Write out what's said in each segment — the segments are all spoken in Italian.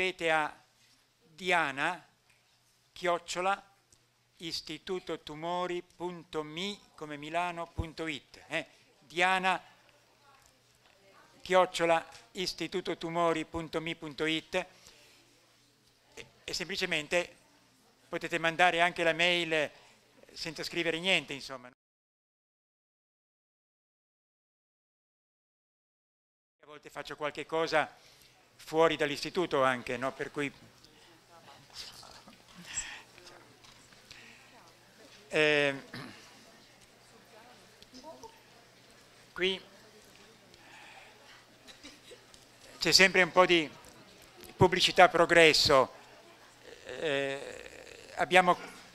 scrivete a diana@istitutotumori.mi come Milano.it, diana@istitutotumori.mi.it, e semplicemente potete mandare anche la mail senza scrivere niente, insomma. A volte faccio qualche cosa fuori dall'istituto anche, no? Per cui qui c'è sempre un po' di pubblicità progresso. Abbiamo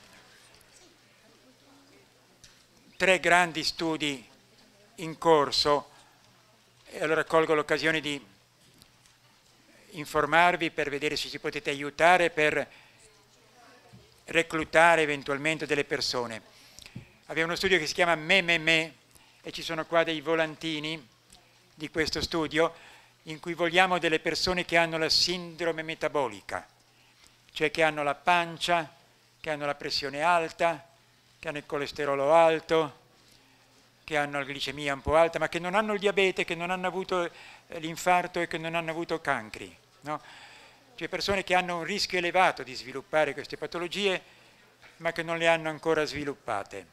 3 grandi studi in corso, e allora colgo l'occasione di informarvi per vedere se ci potete aiutare per reclutare eventualmente delle persone. Abbiamo uno studio che si chiama Me e ci sono qua dei volantini di questo studio in cui vogliamo delle persone che hanno la sindrome metabolica, cioè che hanno la pancia, che hanno la pressione alta, che hanno il colesterolo alto, che hanno la glicemia un po' alta, ma che non hanno il diabete, che non hanno avuto l'infarto e che non hanno avuto cancri, no? Cioè persone che hanno un rischio elevato di sviluppare queste patologie, ma che non le hanno ancora sviluppate.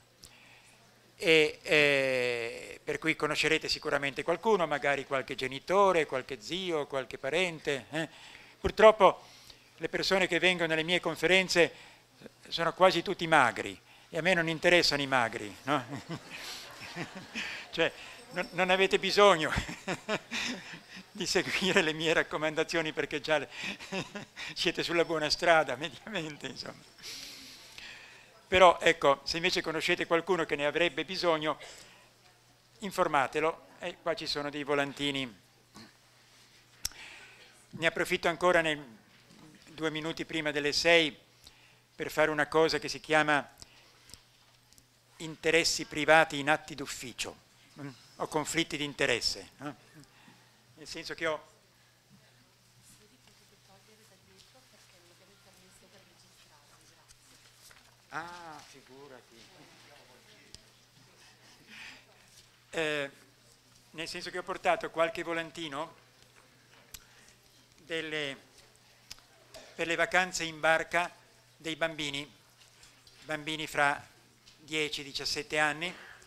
E per cui conoscerete sicuramente qualcuno, magari qualche genitore, qualche zio, qualche parente. Purtroppo le persone che vengono alle mie conferenze sono quasi tutti magri, e a me non interessano i magri, no? Cioè, non avete bisogno di seguire le mie raccomandazioni, perché già siete sulla buona strada, mediamente, insomma. Però, ecco, se invece conoscete qualcuno che ne avrebbe bisogno, informatelo, e qua ci sono dei volantini. Ne approfitto ancora 2 minuti prima delle 6 per fare una cosa che si chiama interessi privati in atti d'ufficio, o conflitti di interesse, no? Nel senso che ho figurati. Nel senso che ho portato qualche volantino per le vacanze in barca dei bambini fra 10 e 17 anni,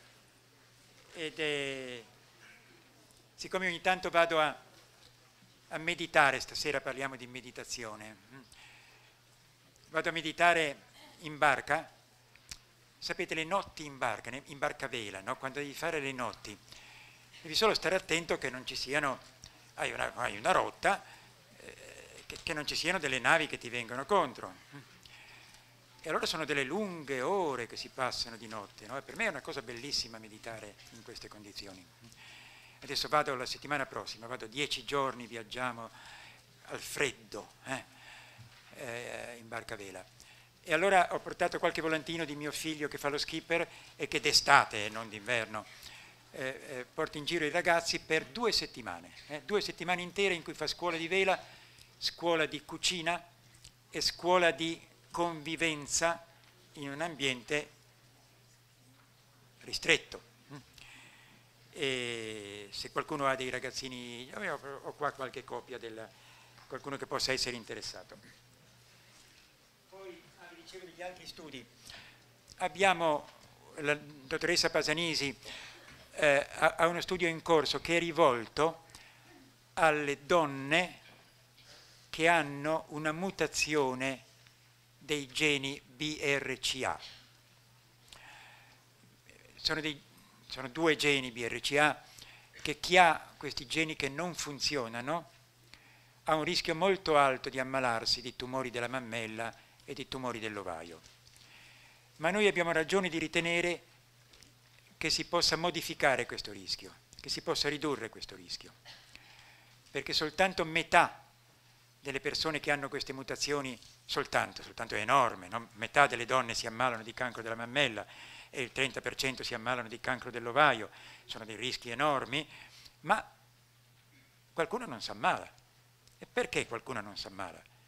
ed siccome ogni tanto vado a meditare, stasera parliamo di meditazione, vado a meditare in barca. Sapete, le notti in barca, in barcavela, no? Quando devi fare le notti, devi solo stare attento che non ci siano, hai una rotta, che non ci siano delle navi che ti vengono contro. E allora sono delle lunghe ore che si passano di notte, no? E per me è una cosa bellissima meditare in queste condizioni. Adesso vado la settimana prossima, vado 10 giorni, viaggiamo al freddo, in barcavela. E allora ho portato qualche volantino di mio figlio che fa lo skipper e che d'estate, non d'inverno, porta in giro i ragazzi per 2 settimane, 2 settimane intere in cui fa scuola di vela, scuola di cucina e scuola di convivenza in un ambiente ristretto. E se qualcuno ha dei ragazzini, ho qua qualche copia qualcuno che possa essere interessato. Poi vi dicevo degli altri studi. Abbiamo la dottoressa Pasanisi ha uno studio in corso che è rivolto alle donne che hanno una mutazione dei geni BRCA. Sono 2 geni BRCA che chi ha questi geni che non funzionano ha un rischio molto alto di ammalarsi di tumori della mammella e di tumori dell'ovaio. Ma noi abbiamo ragione di ritenere che si possa modificare questo rischio, che si possa ridurre questo rischio, perché soltanto metà delle persone che hanno queste mutazioni, soltanto è enorme, no? Metà delle donne si ammalano di cancro della mammella e il 30% si ammalano di cancro dell'ovaio, sono dei rischi enormi, ma qualcuno non si ammala. E perché qualcuno non si ammala?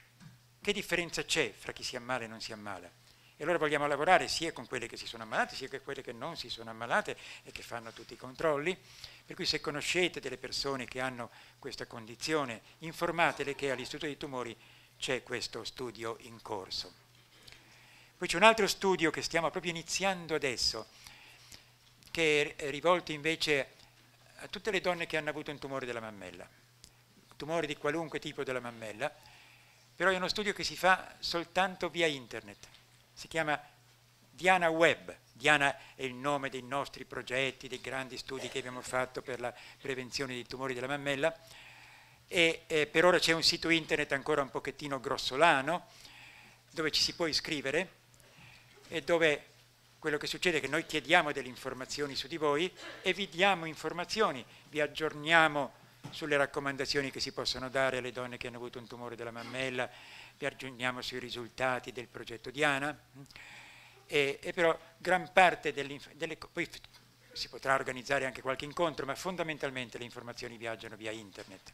che differenza c'è fra chi si ammala e non si ammala? E allora vogliamo lavorare sia con quelle che si sono ammalate, sia con quelle che non si sono ammalate e che fanno tutti i controlli. Per cui se conoscete delle persone che hanno questa condizione, informatele che all'Istituto dei Tumori c'è questo studio in corso. Poi c'è un altro studio che stiamo proprio iniziando adesso, che è rivolto invece a tutte le donne che hanno avuto un tumore della mammella, tumori di qualunque tipo della mammella, però è uno studio che si fa soltanto via internet. Si chiama Diana Web. Diana è il nome dei nostri progetti, dei grandi studi che abbiamo fatto per la prevenzione dei tumori della mammella, e per ora c'è un sito internet ancora un pochettino grossolano, dove ci si può iscrivere e dove quello che succede è che noi chiediamo delle informazioni su di voi e vi diamo informazioni, vi aggiorniamo sulle raccomandazioni che si possono dare alle donne che hanno avuto un tumore della mammella, vi aggiorniamo sui risultati del progetto Diana, e però gran parte poi si potrà organizzare anche qualche incontro, ma fondamentalmente le informazioni viaggiano via internet.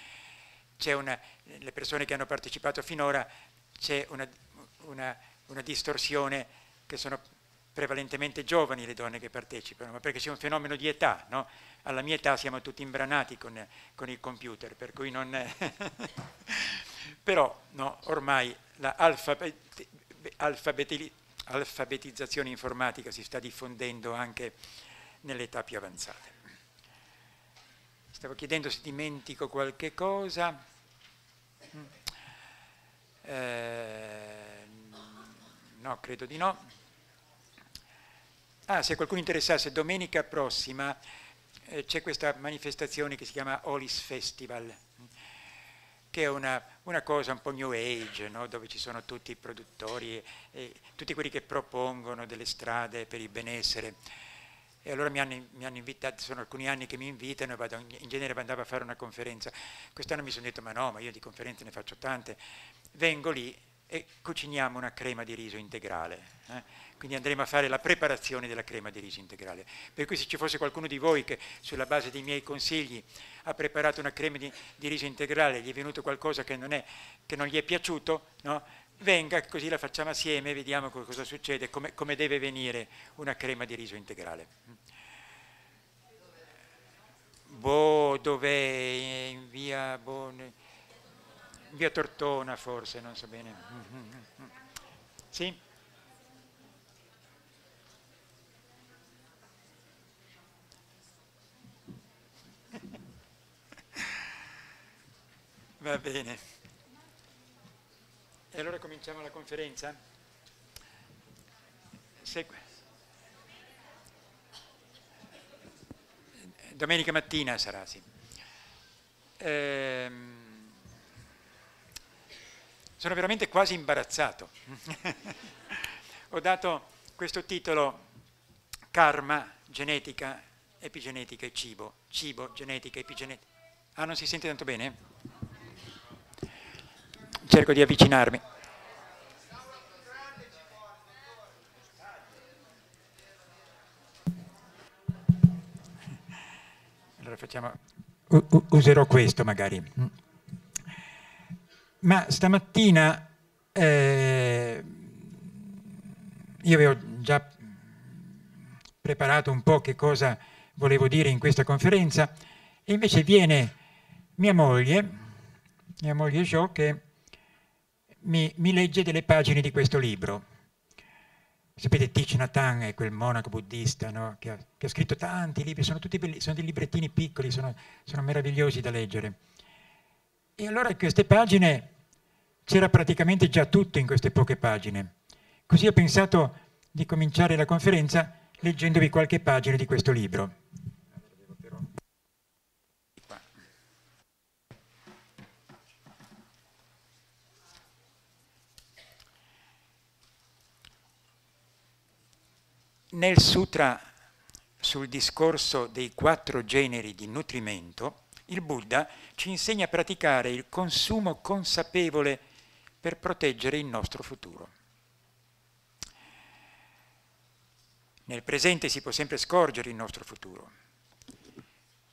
Le persone che hanno partecipato finora, c'è una distorsione che sono prevalentemente giovani le donne che partecipano, ma perché c'è un fenomeno di età, no? Alla mia età siamo tutti imbranati con il computer, per cui non però no, ormai la alfabetizzazione informatica si sta diffondendo anche nelle età più avanzate. Stavo chiedendo se dimentico qualche cosa. No, credo di no. Se qualcuno interessasse, domenica prossima c'è questa manifestazione che si chiama Olis Festival, che è una cosa un po' new age, no? Dove ci sono tutti i produttori e tutti quelli che propongono delle strade per il benessere. E allora mi hanno invitato, sono alcuni anni che mi invitano, e in genere andavo a fare una conferenza. Quest'anno mi sono detto, ma io di conferenze ne faccio tante, vengo lì e cuciniamo una crema di riso integrale. Quindi andremo a fare la preparazione della crema di riso integrale. Per cui se ci fosse qualcuno di voi che sulla base dei miei consigli ha preparato una crema di riso integrale, gli è venuto qualcosa che non gli è piaciuto, no? Venga, così la facciamo assieme e vediamo cosa succede, come deve venire una crema di riso integrale. Dov'è? In via Tortona forse, non so bene. Sì? Va bene. E allora cominciamo la conferenza? Domenica mattina sarà, sì. Sono veramente quasi imbarazzato. Ho dato questo titolo: Karma, genetica, epigenetica e cibo. Cibo, genetica, epigenetica. Non si sente tanto bene? Cerco di avvicinarmi. Allora userò questo magari. Ma stamattina io avevo già preparato un po' che cosa volevo dire in questa conferenza, e invece viene mia moglie Jo, che mi legge delle pagine di questo libro. Sapete, Thich Nhat Hanh è quel monaco buddista, no? che ha scritto tanti libri, sono tutti belli, sono dei librettini piccoli, sono meravigliosi da leggere. E allora in queste pagine c'era praticamente già tutto in queste poche pagine. Così ho pensato di cominciare la conferenza leggendovi qualche pagina di questo libro. Nel sutra sul discorso dei 4 generi di nutrimento, il Buddha ci insegna a praticare il consumo consapevole per proteggere il nostro futuro. Nel presente si può sempre scorgere il nostro futuro.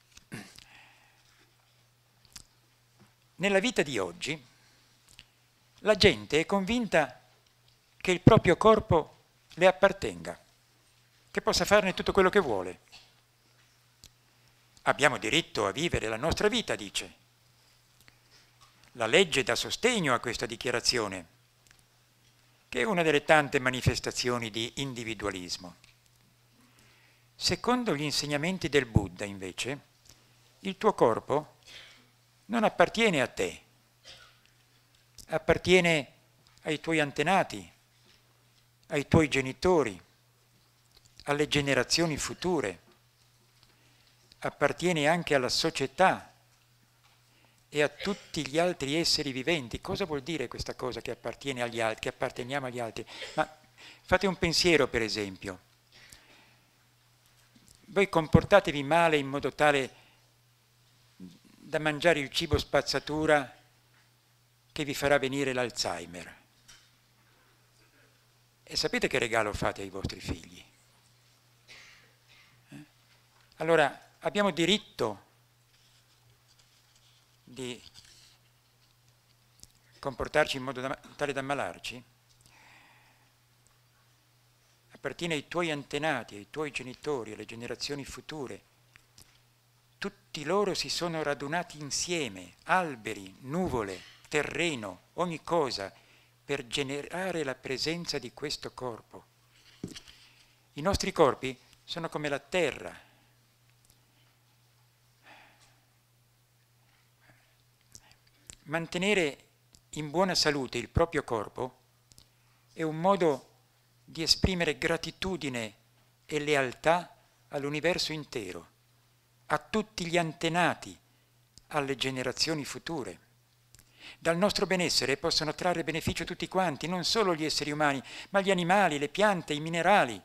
Nella vita di oggi la gente è convinta che il proprio corpo le appartenga, che possa farne tutto quello che vuole. Abbiamo diritto a vivere la nostra vita, dice. La legge dà sostegno a questa dichiarazione, che è una delle tante manifestazioni di individualismo. Secondo gli insegnamenti del Buddha, invece, il tuo corpo non appartiene a te, appartiene ai tuoi antenati, ai tuoi genitori, alle generazioni future, appartiene anche alla società e a tutti gli altri esseri viventi. Cosa vuol dire questa cosa che appartiene agli altri, che apparteniamo agli altri? Ma fate un pensiero, per esempio. Voi comportatevi male in modo tale da mangiare il cibo spazzatura che vi farà venire l'Alzheimer. E sapete che regalo fate ai vostri figli? Allora, abbiamo diritto di comportarci in modo tale da ammalarci? Appartiene ai tuoi antenati, ai tuoi genitori, alle generazioni future. Tutti loro si sono radunati insieme, alberi, nuvole, terreno, ogni cosa, per generare la presenza di questo corpo. I nostri corpi sono come la terra. Mantenere in buona salute il proprio corpo è un modo di esprimere gratitudine e lealtà all'universo intero, a tutti gli antenati, alle generazioni future. Dal nostro benessere possono trarre beneficio tutti quanti, non solo gli esseri umani, ma gli animali, le piante, i minerali.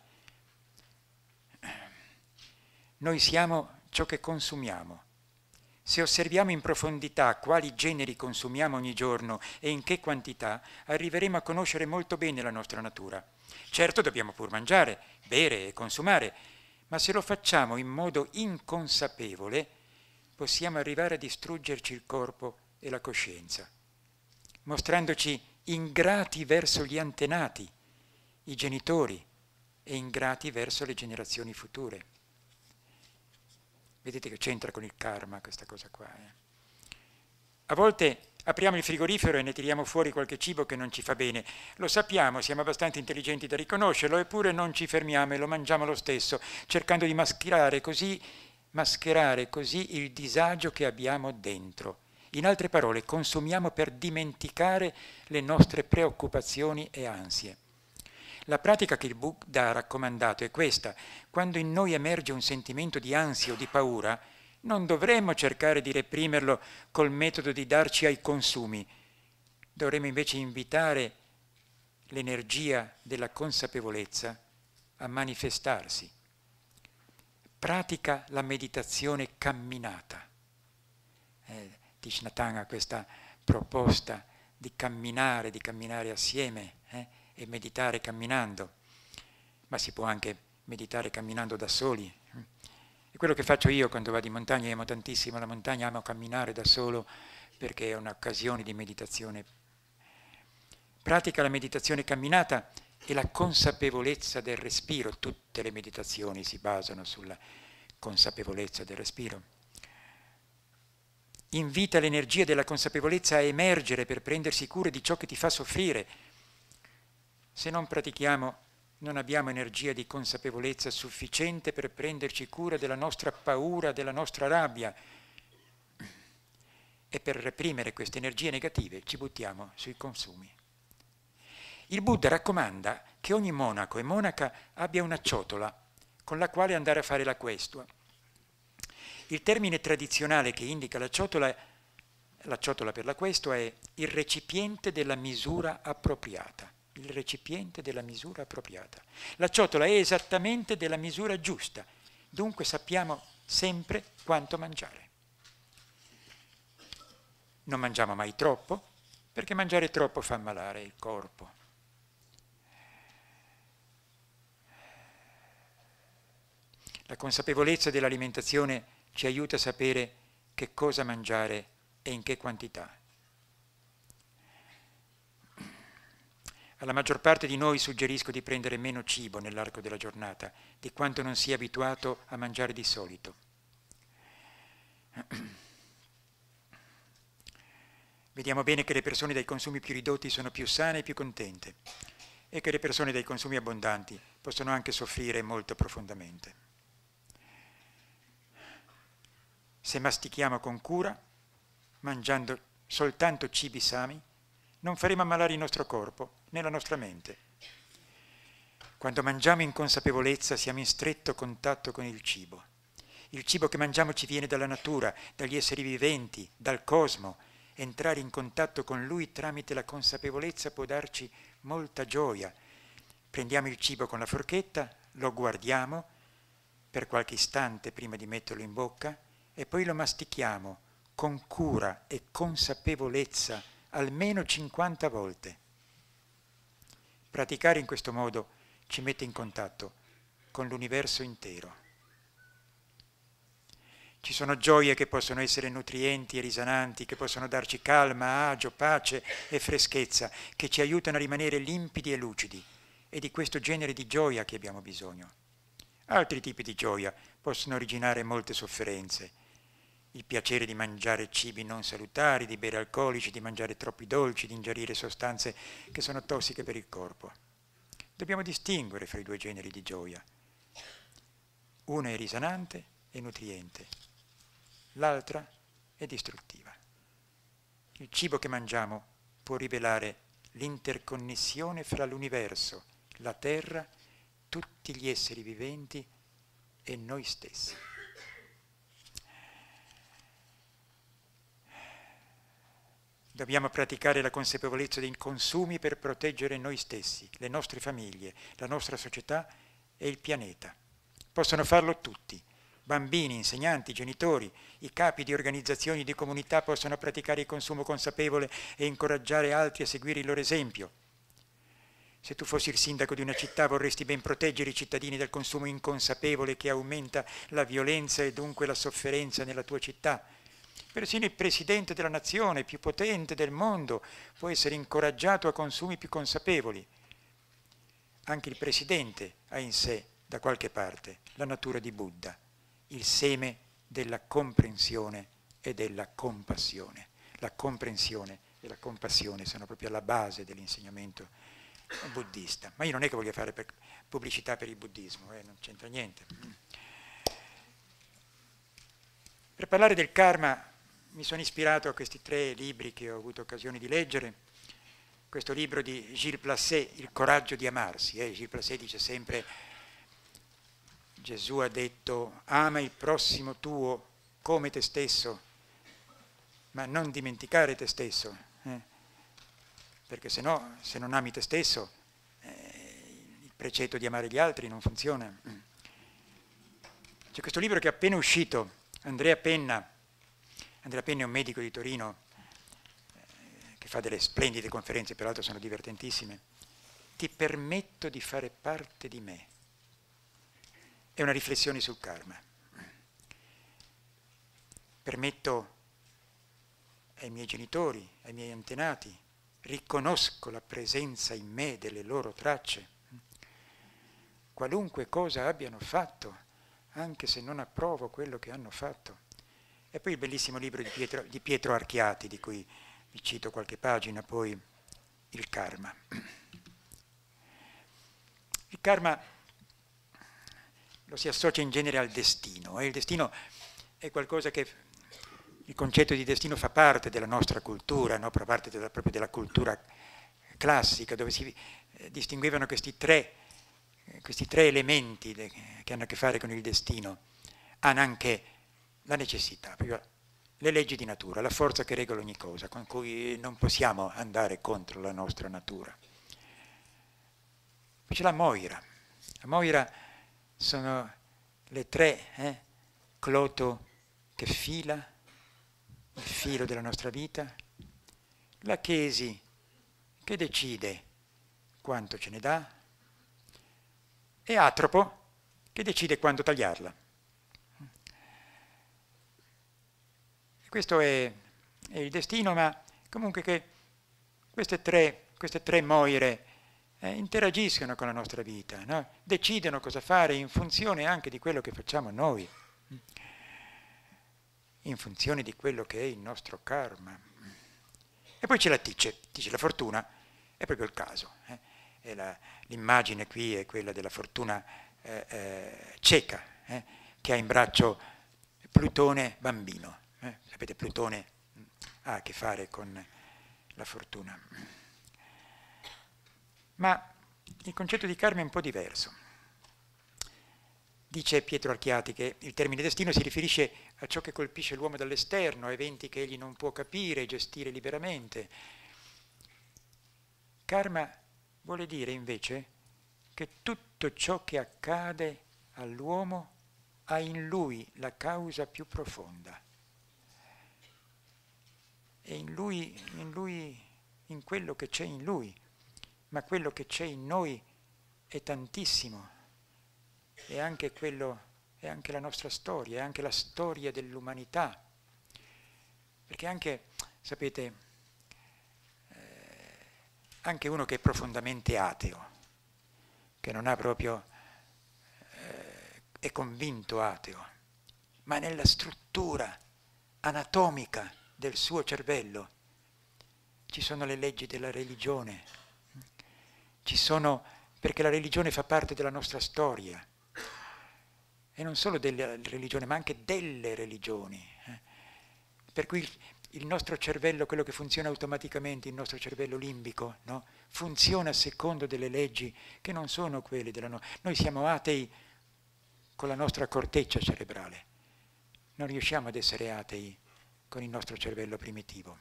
Noi siamo ciò che consumiamo. Se osserviamo in profondità quali generi consumiamo ogni giorno e in che quantità, arriveremo a conoscere molto bene la nostra natura. Certo dobbiamo pur mangiare, bere e consumare, ma se lo facciamo in modo inconsapevole, possiamo arrivare a distruggerci il corpo e la coscienza, mostrandoci ingrati verso gli antenati, i genitori, e ingrati verso le generazioni future. Vedete che c'entra con il karma questa cosa qua. A volte apriamo il frigorifero e ne tiriamo fuori qualche cibo che non ci fa bene. Lo sappiamo, siamo abbastanza intelligenti da riconoscerlo, eppure non ci fermiamo e lo mangiamo lo stesso, cercando di mascherare così il disagio che abbiamo dentro. In altre parole, consumiamo per dimenticare le nostre preoccupazioni e ansie. La pratica che il Buddha ha raccomandato è questa: quando in noi emerge un sentimento di ansia o di paura, non dovremmo cercare di reprimerlo col metodo di darci ai consumi, dovremmo invece invitare l'energia della consapevolezza a manifestarsi. Pratica la meditazione camminata. Thich Nhat Hanh ha questa proposta di camminare assieme, e meditare camminando, ma si può anche meditare camminando da soli. È quello che faccio io quando vado in montagna, amo tantissimo la montagna, amo camminare da solo perché è un'occasione di meditazione. Pratica la meditazione camminata e la consapevolezza del respiro. Tutte le meditazioni si basano sulla consapevolezza del respiro. Invita l'energia della consapevolezza a emergere per prendersi cura di ciò che ti fa soffrire. Se non pratichiamo, non abbiamo energia di consapevolezza sufficiente per prenderci cura della nostra paura, della nostra rabbia. E per reprimere queste energie negative ci buttiamo sui consumi. Il Buddha raccomanda che ogni monaco e monaca abbia una ciotola con la quale andare a fare la questua. Il termine tradizionale che indica la ciotola per la questua è il recipiente della misura appropriata. Il recipiente della misura appropriata. La ciotola è esattamente della misura giusta, dunque sappiamo sempre quanto mangiare. Non mangiamo mai troppo, perché mangiare troppo fa ammalare il corpo. La consapevolezza dell'alimentazione ci aiuta a sapere che cosa mangiare e in che quantità. Alla maggior parte di noi suggerisco di prendere meno cibo nell'arco della giornata di quanto non sia abituato a mangiare di solito. Vediamo bene che le persone dai consumi più ridotti sono più sane e più contente e che le persone dai consumi abbondanti possono anche soffrire molto profondamente. Se mastichiamo con cura, mangiando soltanto cibi sani, non faremo ammalare il nostro corpo né la nostra mente. Quando mangiamo in consapevolezza siamo in stretto contatto con il cibo. Il cibo che mangiamo ci viene dalla natura, dagli esseri viventi, dal cosmo. Entrare in contatto con lui tramite la consapevolezza può darci molta gioia. Prendiamo il cibo con la forchetta, lo guardiamo per qualche istante prima di metterlo in bocca e poi lo mastichiamo con cura e consapevolezza almeno 50 volte. Praticare in questo modo ci mette in contatto con l'universo intero. Ci sono gioie che possono essere nutrienti e risananti, che possono darci calma, agio, pace e freschezza, che ci aiutano a rimanere limpidi e lucidi. È di questo genere di gioia che abbiamo bisogno. Altri tipi di gioia possono originare molte sofferenze. Il piacere di mangiare cibi non salutari, di bere alcolici, di mangiare troppi dolci, di ingerire sostanze che sono tossiche per il corpo. Dobbiamo distinguere fra i due generi di gioia. Uno è risanante e nutriente, l'altra è distruttiva. Il cibo che mangiamo può rivelare l'interconnessione fra l'universo, la terra, tutti gli esseri viventi e noi stessi. Dobbiamo praticare la consapevolezza dei consumi per proteggere noi stessi, le nostre famiglie, la nostra società e il pianeta. Possono farlo tutti. Bambini, insegnanti, genitori, i capi di organizzazioni di comunità possono praticare il consumo consapevole e incoraggiare altri a seguire il loro esempio. Se tu fossi il sindaco di una città vorresti ben proteggere i cittadini dal consumo inconsapevole che aumenta la violenza e dunque la sofferenza nella tua città. Persino il presidente della nazione più potente del mondo può essere incoraggiato a consumi più consapevoli. Anche il presidente ha in sé, da qualche parte, la natura di Buddha, il seme della comprensione e della compassione. La comprensione e la compassione sono proprio alla base dell'insegnamento buddista. Ma io non è che voglio fare pubblicità per il buddismo, non c'entra niente. Per parlare del karma mi sono ispirato a questi 3 libri che ho avuto occasione di leggere. Questo libro di Gilles Placet, Il coraggio di amarsi. Gilles Placet dice sempre, Gesù ha detto, ama il prossimo tuo come te stesso, ma non dimenticare te stesso, perché se no, se non ami te stesso, il precetto di amare gli altri non funziona. C'è questo libro che è appena uscito, Andrea Penna è un medico di Torino che fa delle splendide conferenze, peraltro sono divertentissime. Ti permetto di fare parte di me. È una riflessione sul karma. Permetto ai miei genitori, ai miei antenati, riconosco la presenza in me delle loro tracce. Qualunque cosa abbiano fatto, anche se non approvo quello che hanno fatto. E poi il bellissimo libro di Pietro Archiati, di cui vi cito qualche pagina, poi Il karma. Il karma lo si associa in genere al destino, e il destino è qualcosa che, il concetto di destino fa parte della nostra cultura, no? Fa parte proprio della cultura classica, dove si distinguevano questi tre elementi che hanno a che fare con il destino. Hanno anche la necessità, le leggi di natura, la forza che regola ogni cosa, con cui non possiamo andare contro la nostra natura. Poi c'è la moira. La moira sono le 3, Cloto che fila, il filo della nostra vita, la chesi che decide quanto ce ne dà, e Atropo che decide quando tagliarla. Questo è il destino, ma comunque che queste tre moire interagiscono con la nostra vita, no? Decidono cosa fare in funzione anche di quello che facciamo noi, in funzione di quello che è il nostro karma. E poi ce la dice la fortuna, è proprio il caso. L'immagine qui è quella della fortuna cieca, che ha in braccio Plutone bambino. Sapete, Plutone ha a che fare con la fortuna. Ma il concetto di karma è un po' diverso. Dice Pietro Archiati che il termine destino si riferisce a ciò che colpisce l'uomo dall'esterno, a eventi che egli non può capire e gestire liberamente. Karma vuole dire invece che tutto ciò che accade all'uomo ha in lui la causa più profonda. E in quello che c'è in lui, ma quello che c'è in noi è tantissimo. È anche la nostra storia, è anche la storia dell'umanità. Perché anche, sapete, anche uno che è profondamente ateo, che non ha proprio, è convinto ateo, ma nella struttura anatomica del suo cervello ci sono le leggi della religione, perché la religione fa parte della nostra storia, e non solo della religione, ma anche delle religioni. Per cui il nostro cervello, quello che funziona automaticamente, il nostro cervello limbico, no? Funziona secondo delle leggi che non sono quelle della nostra. Noi siamo atei con la nostra corteccia cerebrale, non riusciamo ad essere atei con il nostro cervello primitivo.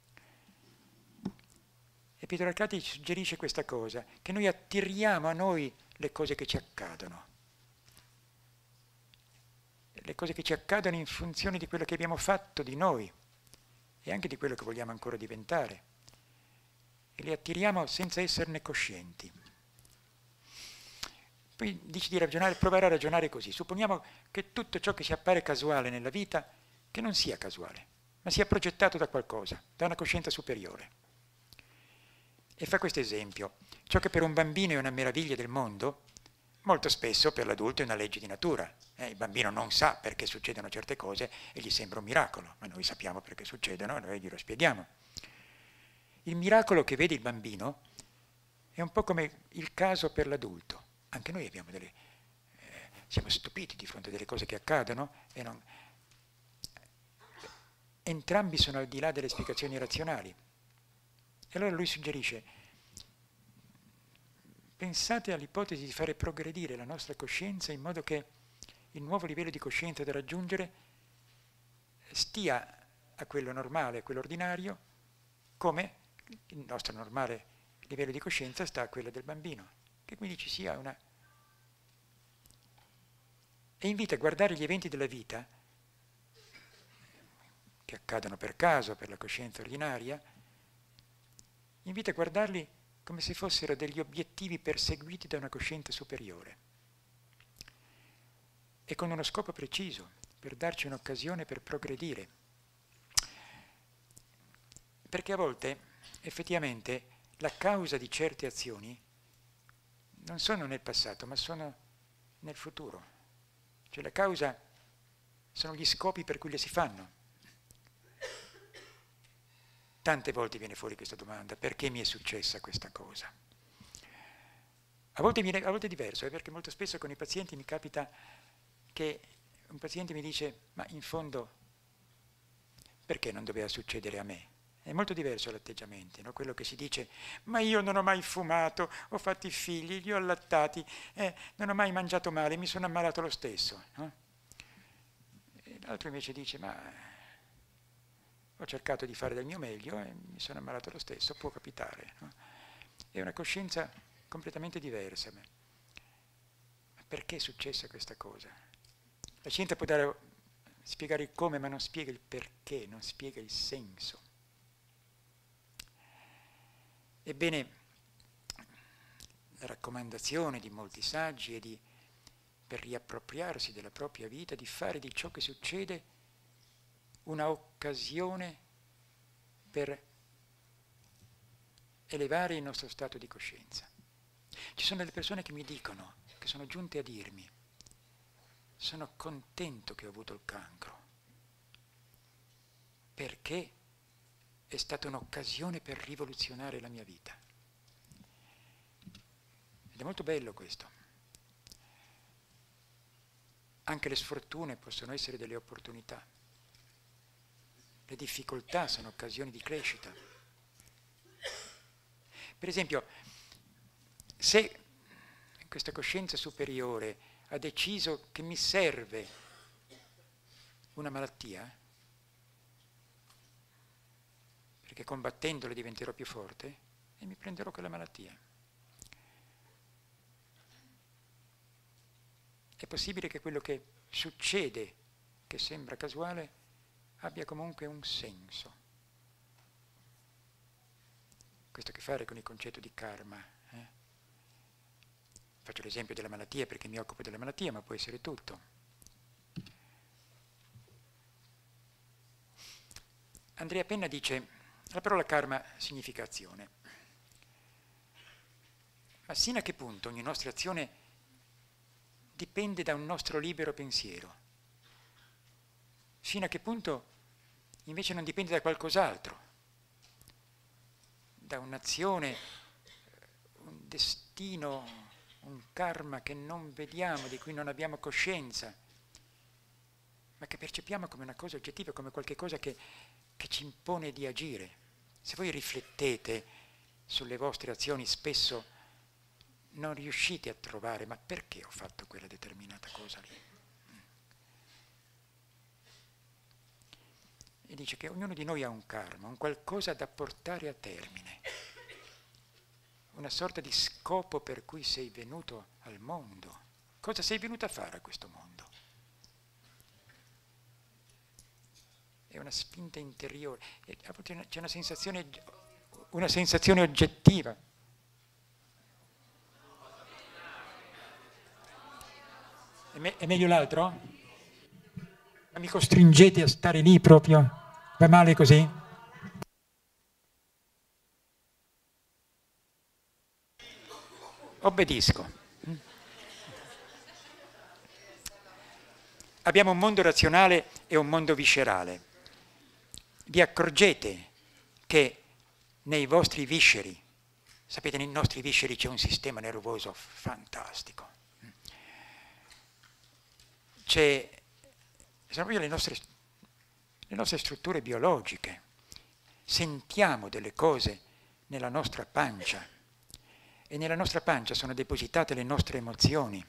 E Pietro Arcati suggerisce questa cosa, che noi attiriamo a noi le cose che ci accadono. Le cose che ci accadono in funzione di quello che abbiamo fatto di noi e anche di quello che vogliamo ancora diventare. E le attiriamo senza esserne coscienti. Poi dice di provare a ragionare così. Supponiamo che tutto ciò che ci appare casuale nella vita, che non sia casuale, ma sia progettato da qualcosa, da una coscienza superiore. E fa questo esempio. Ciò che per un bambino è una meraviglia del mondo, molto spesso per l'adulto è una legge di natura. Il bambino non sa perché succedono certe cose e gli sembra un miracolo, ma noi sappiamo perché succedono e noi glielo spieghiamo. Il miracolo che vede il bambino è un po' come il caso per l'adulto. Anche noi abbiamo siamo stupiti di fronte a delle cose che accadono e entrambi sono al di là delle spiegazioni razionali. E allora lui suggerisce: pensate all'ipotesi di fare progredire la nostra coscienza in modo che il nuovo livello di coscienza da raggiungere stia a quello normale, a quello ordinario, come il nostro normale livello di coscienza sta a quello del bambino, che quindi ci sia una... E invita a guardare gli eventi della vita, che accadono per caso, per la coscienza ordinaria, invita a guardarli come se fossero degli obiettivi perseguiti da una coscienza superiore e con uno scopo preciso, per darci un'occasione per progredire. Perché a volte, effettivamente, la causa di certe azioni non sono nel passato, ma sono nel futuro. Cioè la causa sono gli scopi per cui le si fanno. Tante volte viene fuori questa domanda: perché mi è successa questa cosa? A volte è diverso, perché molto spesso con i pazienti mi capita che un paziente mi dice: ma in fondo perché non doveva succedere a me? È molto diverso l'atteggiamento, no? Quello che si dice: ma io non ho mai fumato, ho fatto i figli, li ho allattati, non ho mai mangiato male, mi sono ammalato lo stesso. No? E l'altro invece dice: ma ho cercato di fare del mio meglio e mi sono ammalato lo stesso, può capitare. No? È una coscienza completamente diversa. Ma perché è successa questa cosa? La scienza può spiegare il come, ma non spiega il perché, non spiega il senso. Ebbene, la raccomandazione di molti saggi è per riappropriarsi della propria vita, di fare di ciò che succede una occasione per elevare il nostro stato di coscienza. Ci sono delle persone che mi dicono, che sono giunte a dirmi: sono contento che ho avuto il cancro, perché è stata un'occasione per rivoluzionare la mia vita. Ed è molto bello questo. Anche le sfortune possono essere delle opportunità. Le difficoltà sono occasioni di crescita. Per esempio, se questa coscienza superiore ha deciso che mi serve una malattia, perché combattendole diventerò più forte, e mi prenderò quella malattia. È possibile che quello che succede, che sembra casuale, abbia comunque un senso. Questo ha a che fare con il concetto di karma. Faccio l'esempio della malattia perché mi occupo della malattia, ma può essere tutto. Andrea Penna dice: la parola karma significa azione. Ma sino a che punto ogni nostra azione dipende da un nostro libero pensiero? Fino a che punto invece non dipende da qualcos'altro, da un'azione, un destino, un karma che non vediamo, di cui non abbiamo coscienza, ma che percepiamo come una cosa oggettiva, come qualche cosa che ci impone di agire. Se voi riflettete sulle vostre azioni, spesso non riuscite a trovare: ma perché ho fatto quella determinata cosa lì? E dice che ognuno di noi ha un karma, un qualcosa da portare a termine, una sorta di scopo per cui sei venuto al mondo. Cosa sei venuto a fare a questo mondo? È una spinta interiore, e a volte c'è una sensazione oggettiva. È meglio l'altro? Ma mi costringete a stare lì proprio? Va male così? Obbedisco. Abbiamo un mondo razionale e un mondo viscerale. Vi accorgete che nei vostri visceri, sapete, nei nostri visceri c'è un sistema nervoso fantastico. Sono proprio le nostre strutture biologiche. Sentiamo delle cose nella nostra pancia, e nella nostra pancia sono depositate le nostre emozioni.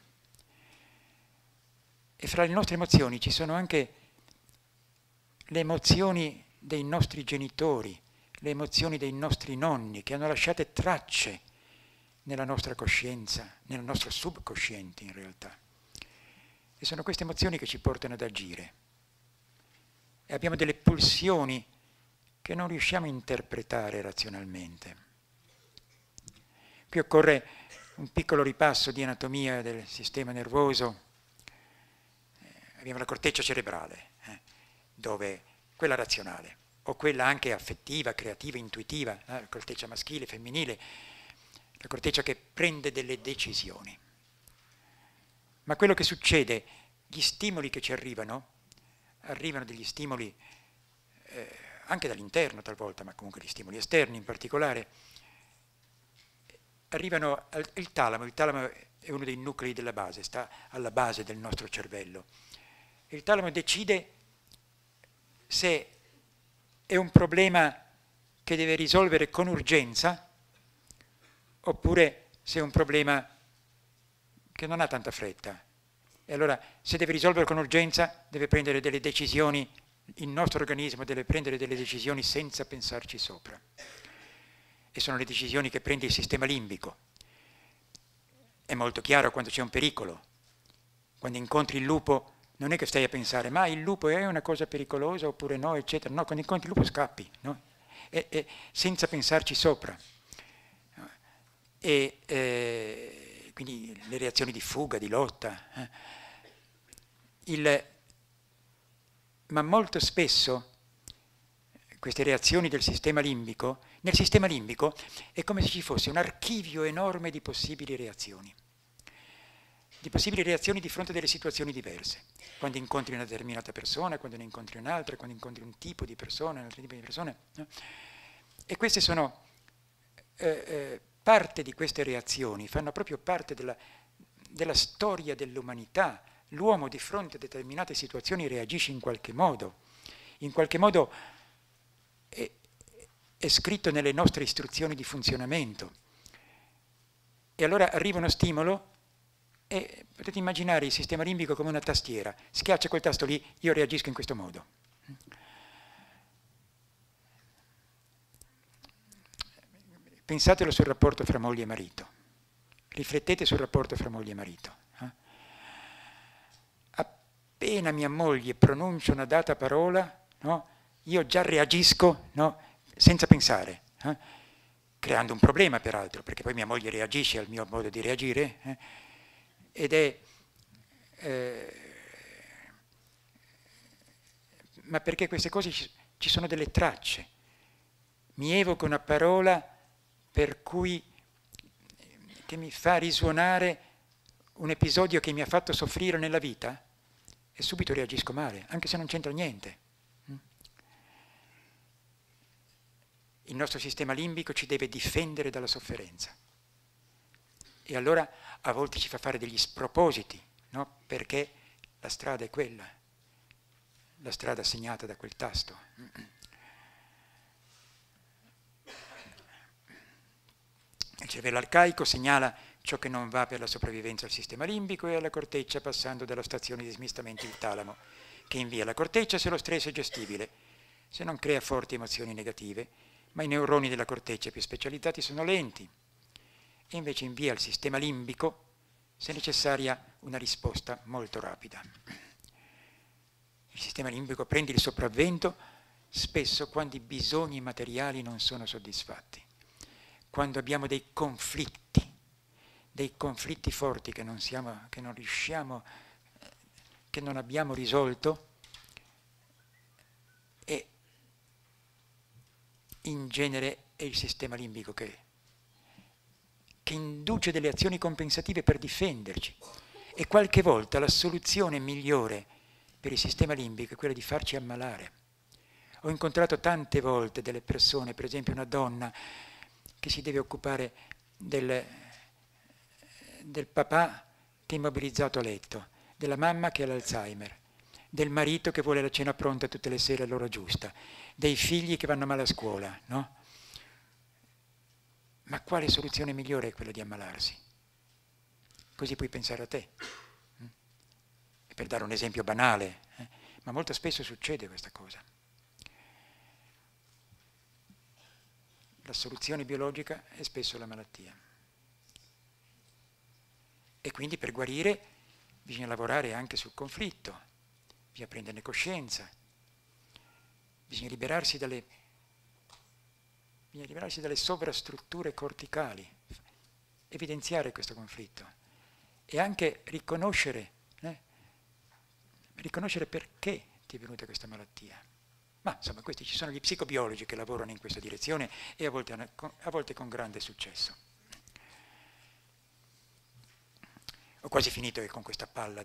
E fra le nostre emozioni ci sono anche le emozioni dei nostri genitori, le emozioni dei nostri nonni, che hanno lasciato tracce nella nostra coscienza, nel nostro subconsciente in realtà. E sono queste emozioni che ci portano ad agire. E abbiamo delle pulsioni che non riusciamo a interpretare razionalmente. Qui occorre un piccolo ripasso di anatomia del sistema nervoso. Abbiamo la corteccia cerebrale, dove quella razionale, o quella anche affettiva, creativa, intuitiva, la corteccia maschile, femminile, la corteccia che prende delle decisioni. Ma quello che succede, gli stimoli che ci arrivano degli stimoli anche dall'interno talvolta, ma comunque gli stimoli esterni in particolare, arrivano al talamo. Il talamo è uno dei nuclei della base, sta alla base del nostro cervello. Il talamo decide se è un problema che deve risolvere con urgenza oppure se è un problema che non ha tanta fretta. E allora, se deve risolvere con urgenza, deve prendere delle decisioni, il nostro organismo deve prendere delle decisioni senza pensarci sopra. E sono le decisioni che prende il sistema limbico. È molto chiaro quando c'è un pericolo. Quando incontri il lupo, non è che stai a pensare: ma il lupo è una cosa pericolosa oppure no, eccetera. No, quando incontri il lupo scappi, no? E senza pensarci sopra. Quindi le reazioni di fuga, di lotta. Ma molto spesso queste reazioni del sistema limbico Nel sistema limbico è come se ci fosse un archivio enorme di possibili reazioni di fronte a delle situazioni diverse. Quando incontri una determinata persona, quando ne incontri un'altra, quando incontri un tipo di persona, un altro tipo di persone. No? E queste sono parte di queste reazioni, fanno proprio parte della storia dell'umanità. L'uomo di fronte a determinate situazioni reagisce in qualche modo è scritto nelle nostre istruzioni di funzionamento. E allora arriva uno stimolo e potete immaginare il sistema limbico come una tastiera. Schiaccia quel tasto lì, io reagisco in questo modo. Pensatelo sul rapporto fra moglie e marito. Riflettete sul rapporto fra moglie e marito. Appena mia moglie pronuncia una data parola, no, io già reagisco, no, senza pensare, creando un problema peraltro, perché poi mia moglie reagisce al mio modo di reagire, ed è... ma perché queste cose ci sono delle tracce. Mi evoca una parola per cui che mi fa risuonare un episodio che mi ha fatto soffrire nella vita e subito reagisco male, anche se non c'entra niente. Il nostro sistema limbico ci deve difendere dalla sofferenza. E allora a volte ci fa fare degli spropositi, no? Perché la strada è quella, la strada segnata da quel tasto. Il cervello arcaico segnala ciò che non va per la sopravvivenza al sistema limbico e alla corteccia, passando dalla stazione di smistamento il talamo, che invia alla corteccia se lo stress è gestibile, se non crea forti emozioni negative, ma i neuroni della corteccia più specializzati sono lenti, e invece invia al sistema limbico se è necessaria una risposta molto rapida. Il sistema limbico prende il sopravvento spesso quando i bisogni materiali non sono soddisfatti, quando abbiamo dei conflitti forti che non riusciamo, che non abbiamo risolto, e in genere è il sistema limbico che induce delle azioni compensative per difenderci. E qualche volta la soluzione migliore per il sistema limbico è quella di farci ammalare. Ho incontrato tante volte delle persone, per esempio una donna che si deve occupare del papà che è immobilizzato a letto, della mamma che ha l'Alzheimer, del marito che vuole la cena pronta tutte le sere all'ora giusta, dei figli che vanno male a scuola, no? Ma quale soluzione migliore è quella di ammalarsi? Così puoi pensare a te. E per dare un esempio banale, ma molto spesso succede questa cosa. La soluzione biologica è spesso la malattia. E quindi per guarire bisogna lavorare anche sul conflitto, bisogna prenderne coscienza, bisogna liberarsi dalle sovrastrutture corticali, evidenziare questo conflitto e anche riconoscere perché ti è venuta questa malattia. Ma insomma, ci sono gli psicobiologi che lavorano in questa direzione e a volte con grande successo. Ho quasi finito con questa palla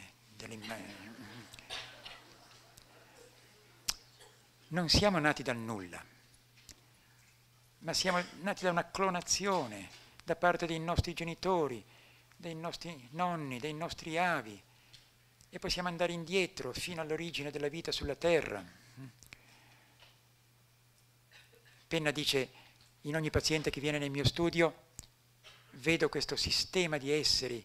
non siamo nati dal nulla, ma siamo nati da una clonazione da parte dei nostri genitori, dei nostri nonni, dei nostri avi, e possiamo andare indietro fino all'origine della vita sulla Terra. Penna dice: in ogni paziente che viene nel mio studio vedo questo sistema di esseri.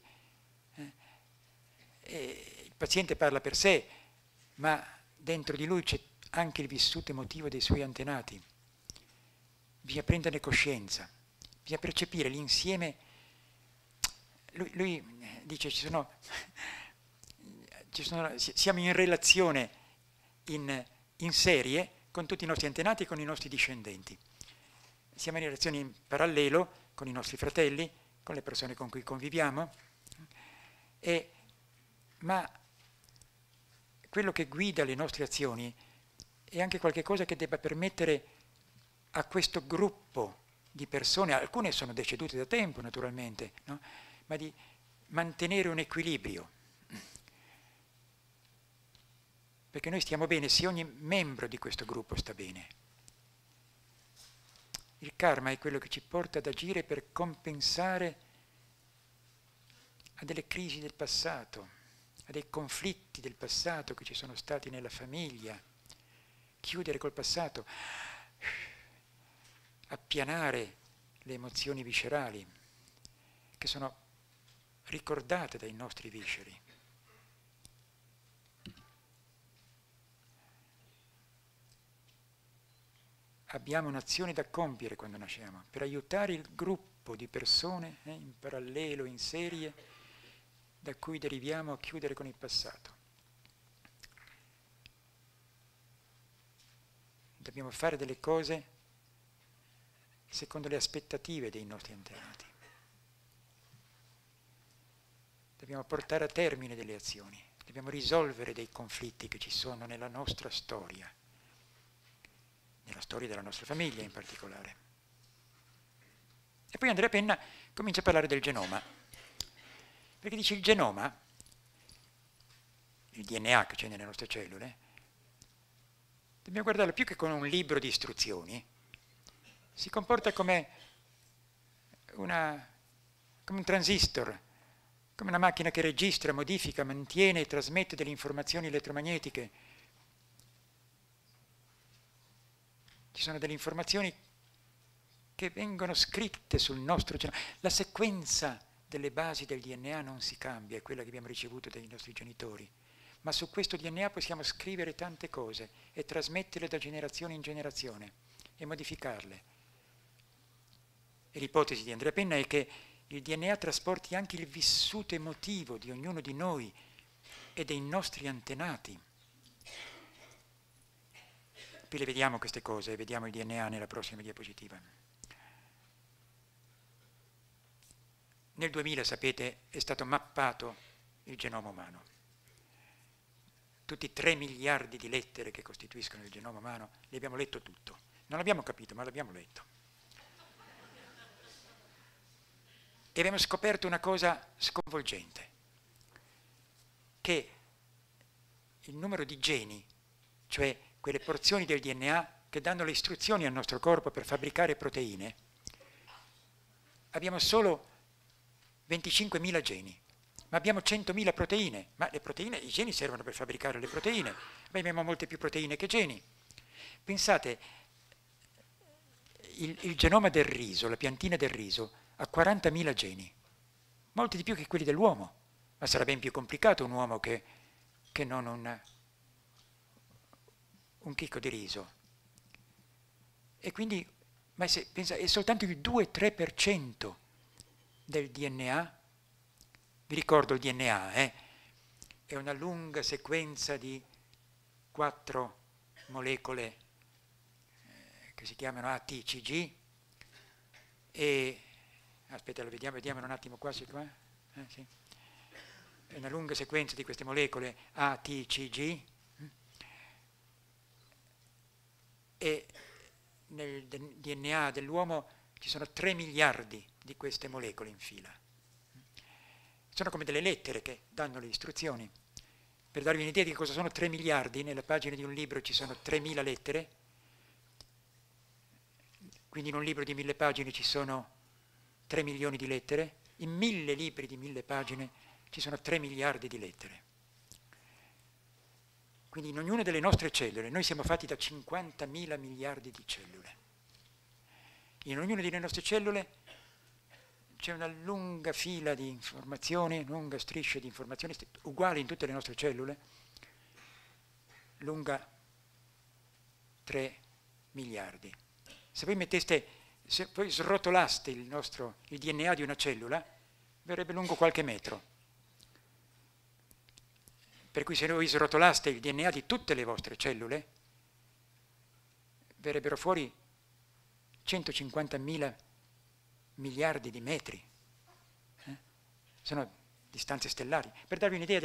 E il paziente parla per sé, ma dentro di lui c'è anche il vissuto emotivo dei suoi antenati. Bisogna prenderne coscienza, bisogna percepire l'insieme. Lui dice: siamo in relazione in serie con tutti i nostri antenati e con i nostri discendenti. Siamo in relazione in parallelo con i nostri fratelli, con le persone con cui conviviamo, ma quello che guida le nostre azioni è anche qualche cosa che debba permettere a questo gruppo di persone, alcune sono decedute da tempo naturalmente, no? Ma di mantenere un equilibrio. Perché noi stiamo bene se ogni membro di questo gruppo sta bene. Il karma è quello che ci porta ad agire per compensare a delle crisi del passato, a dei conflitti del passato che ci sono stati nella famiglia. Chiudere col passato, appianare le emozioni viscerali che sono ricordate dai nostri visceri. Abbiamo un'azione da compiere quando nasciamo, per aiutare il gruppo di persone in parallelo, in serie, da cui deriviamo a chiudere con il passato. Dobbiamo fare delle cose secondo le aspettative dei nostri antenati. Dobbiamo portare a termine delle azioni, dobbiamo risolvere dei conflitti che ci sono nella nostra storia. Nella storia della nostra famiglia in particolare. E poi Andrea Penna comincia a parlare del genoma, perché dice il genoma, il DNA che c'è nelle nostre cellule, dobbiamo guardarlo più che come un libro di istruzioni, si comporta come un transistor, come una macchina che registra, modifica, mantiene e trasmette delle informazioni elettromagnetiche. Ci sono delle informazioni che vengono scritte sul nostro genoma. La sequenza delle basi del DNA non si cambia, è quella che abbiamo ricevuto dai nostri genitori, ma su questo DNA possiamo scrivere tante cose e trasmetterle da generazione in generazione e modificarle. E l'ipotesi di Andrea Penna è che il DNA trasporti anche il vissuto emotivo di ognuno di noi e dei nostri antenati. Poi le vediamo queste cose, vediamo il DNA nella prossima diapositiva. Nel 2000, sapete, è stato mappato il genoma umano. Tutti i 3 miliardi di lettere che costituiscono il genoma umano, li abbiamo letto tutto. Non l'abbiamo capito, ma l'abbiamo letto. E abbiamo scoperto una cosa sconvolgente, che il numero di geni, cioè quelle porzioni del DNA che danno le istruzioni al nostro corpo per fabbricare proteine, abbiamo solo 25.000 geni, ma abbiamo 100.000 proteine. Ma le proteine, i geni servono per fabbricare le proteine, ma abbiamo molte più proteine che geni. Pensate, il genoma del riso, la piantina del riso, ha 40.000 geni, molti di più che quelli dell'uomo, ma sarà ben più complicato un uomo che non un chicco di riso. E quindi, ma se pensa, è soltanto il 2-3% del DNA, vi ricordo il DNA, è una lunga sequenza di 4 molecole che si chiamano ATCG e, aspetta, lo vediamo un attimo qua, sì. È una lunga sequenza di queste molecole ATCG, e nel DNA dell'uomo ci sono 3 miliardi di queste molecole in fila. Sono come delle lettere che danno le istruzioni. Per darvi un'idea di cosa sono 3 miliardi, nella pagina di un libro ci sono 3.000 lettere, quindi in un libro di 1000 pagine ci sono 3 milioni di lettere, in 1000 libri di 1000 pagine ci sono 3 miliardi di lettere. Quindi in ognuna delle nostre cellule, noi siamo fatti da 50.000 miliardi di cellule. In ognuna delle nostre cellule c'è una lunga fila di informazioni, lunga striscia di informazioni, uguali in tutte le nostre cellule, lunga 3 miliardi. Se voi srotolaste il DNA di una cellula, verrebbe lungo qualche metro. Per cui se voi srotolaste il DNA di tutte le vostre cellule, verrebbero fuori 150.000 miliardi di metri. Sono distanze stellari. Per darvi un'idea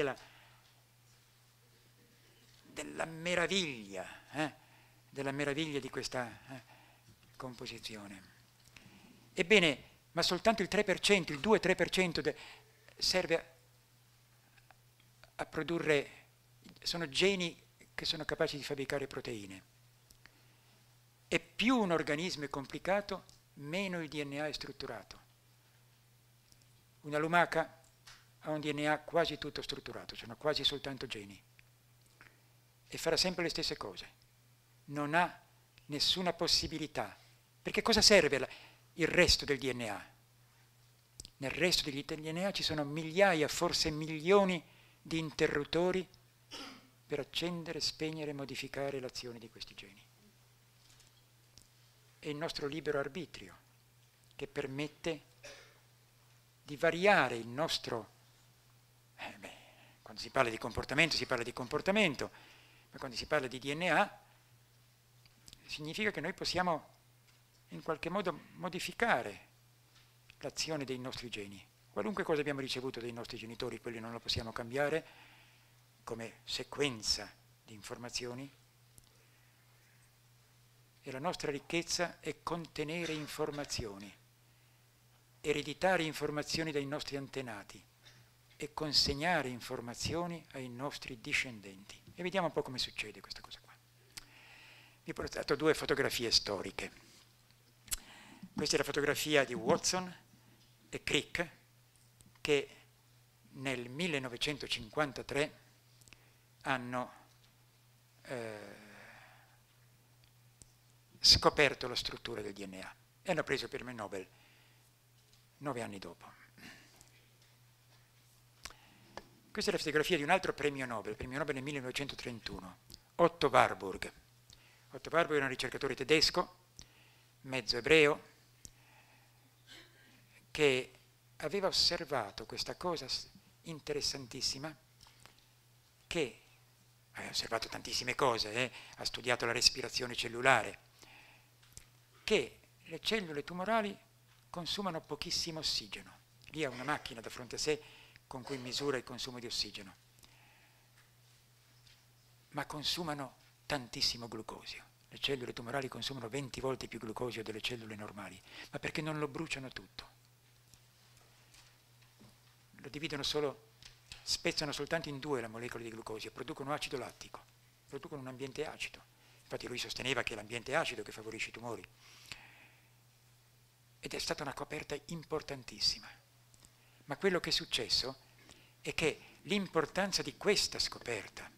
della meraviglia di questa composizione. Ebbene, ma soltanto il 3%, il 2-3% serve a produrre, sono geni che sono capaci di fabbricare proteine. E più un organismo è complicato, meno il DNA è strutturato. Una lumaca ha un DNA quasi tutto strutturato, sono quasi soltanto geni. E farà sempre le stesse cose. Non ha nessuna possibilità. Perché cosa serve il resto del DNA? Nel resto del DNA ci sono migliaia, forse milioni di interruttori per accendere, spegnere e modificare l'azione di questi geni. È il nostro libero arbitrio che permette di variare il nostro... quando si parla di comportamento si parla di comportamento, ma quando si parla di DNA significa che noi possiamo in qualche modo modificare l'azione dei nostri geni. Qualunque cosa abbiamo ricevuto dai nostri genitori, quelli non lo possiamo cambiare come sequenza di informazioni. E la nostra ricchezza è contenere informazioni, ereditare informazioni dai nostri antenati e consegnare informazioni ai nostri discendenti. E vediamo un po' come succede questa cosa qua. Vi ho portato 2 fotografie storiche. Questa è la fotografia di Watson e Crick, che nel 1953 hanno scoperto la struttura del DNA e hanno preso il premio Nobel 9 anni dopo. Questa è la fotografia di un altro premio Nobel nel 1931, Otto Warburg. Otto Warburg era un ricercatore tedesco, mezzo ebreo, che aveva osservato questa cosa interessantissima, che aveva osservato tantissime cose, ha studiato la respirazione cellulare, che le cellule tumorali consumano pochissimo ossigeno. Lì ha una macchina da fronte a sé con cui misura il consumo di ossigeno, ma consumano tantissimo glucosio. Le cellule tumorali consumano 20 volte più glucosio delle cellule normali, ma perché non lo bruciano tutto. Lo dividono solo, spezzano soltanto in 2 la molecola di glucosio, producono acido lattico, producono un ambiente acido. Infatti lui sosteneva che è l'ambiente acido che favorisce i tumori. Ed è stata una scoperta importantissima. Ma quello che è successo è che l'importanza di questa scoperta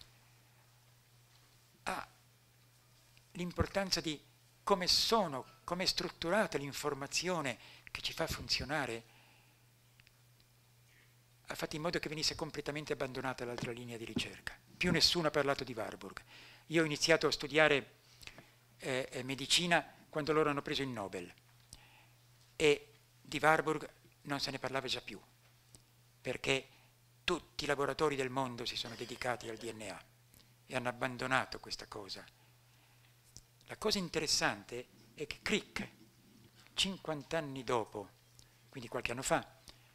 ha l'importanza di come è strutturata l'informazione che ci fa funzionare, ha fatto in modo che venisse completamente abbandonata l'altra linea di ricerca. Più nessuno ha parlato di Warburg. Io ho iniziato a studiare medicina quando loro hanno preso il Nobel e di Warburg non se ne parlava già più, perché tutti i laboratori del mondo si sono dedicati al DNA e hanno abbandonato questa cosa. La cosa interessante è che Crick, 50 anni dopo, quindi qualche anno fa,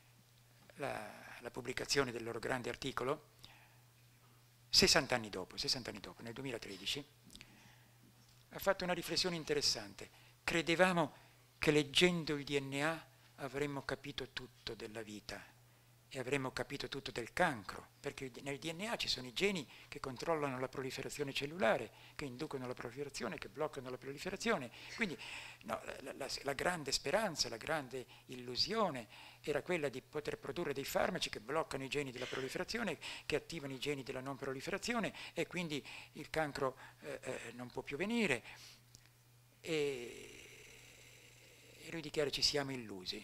la pubblicazione del loro grande articolo, 60 anni dopo, nel 2013, ha fatto una riflessione interessante. Credevamo che leggendo il DNA avremmo capito tutto della vita e avremmo capito tutto del cancro, perché nel DNA ci sono i geni che controllano la proliferazione cellulare, che inducono la proliferazione, che bloccano la proliferazione. Quindi no, la grande speranza, la grande illusione era quella di poter produrre dei farmaci che bloccano i geni della proliferazione, che attivano i geni della non proliferazione e quindi il cancro non può più venire. E lui dichiara: ci siamo illusi.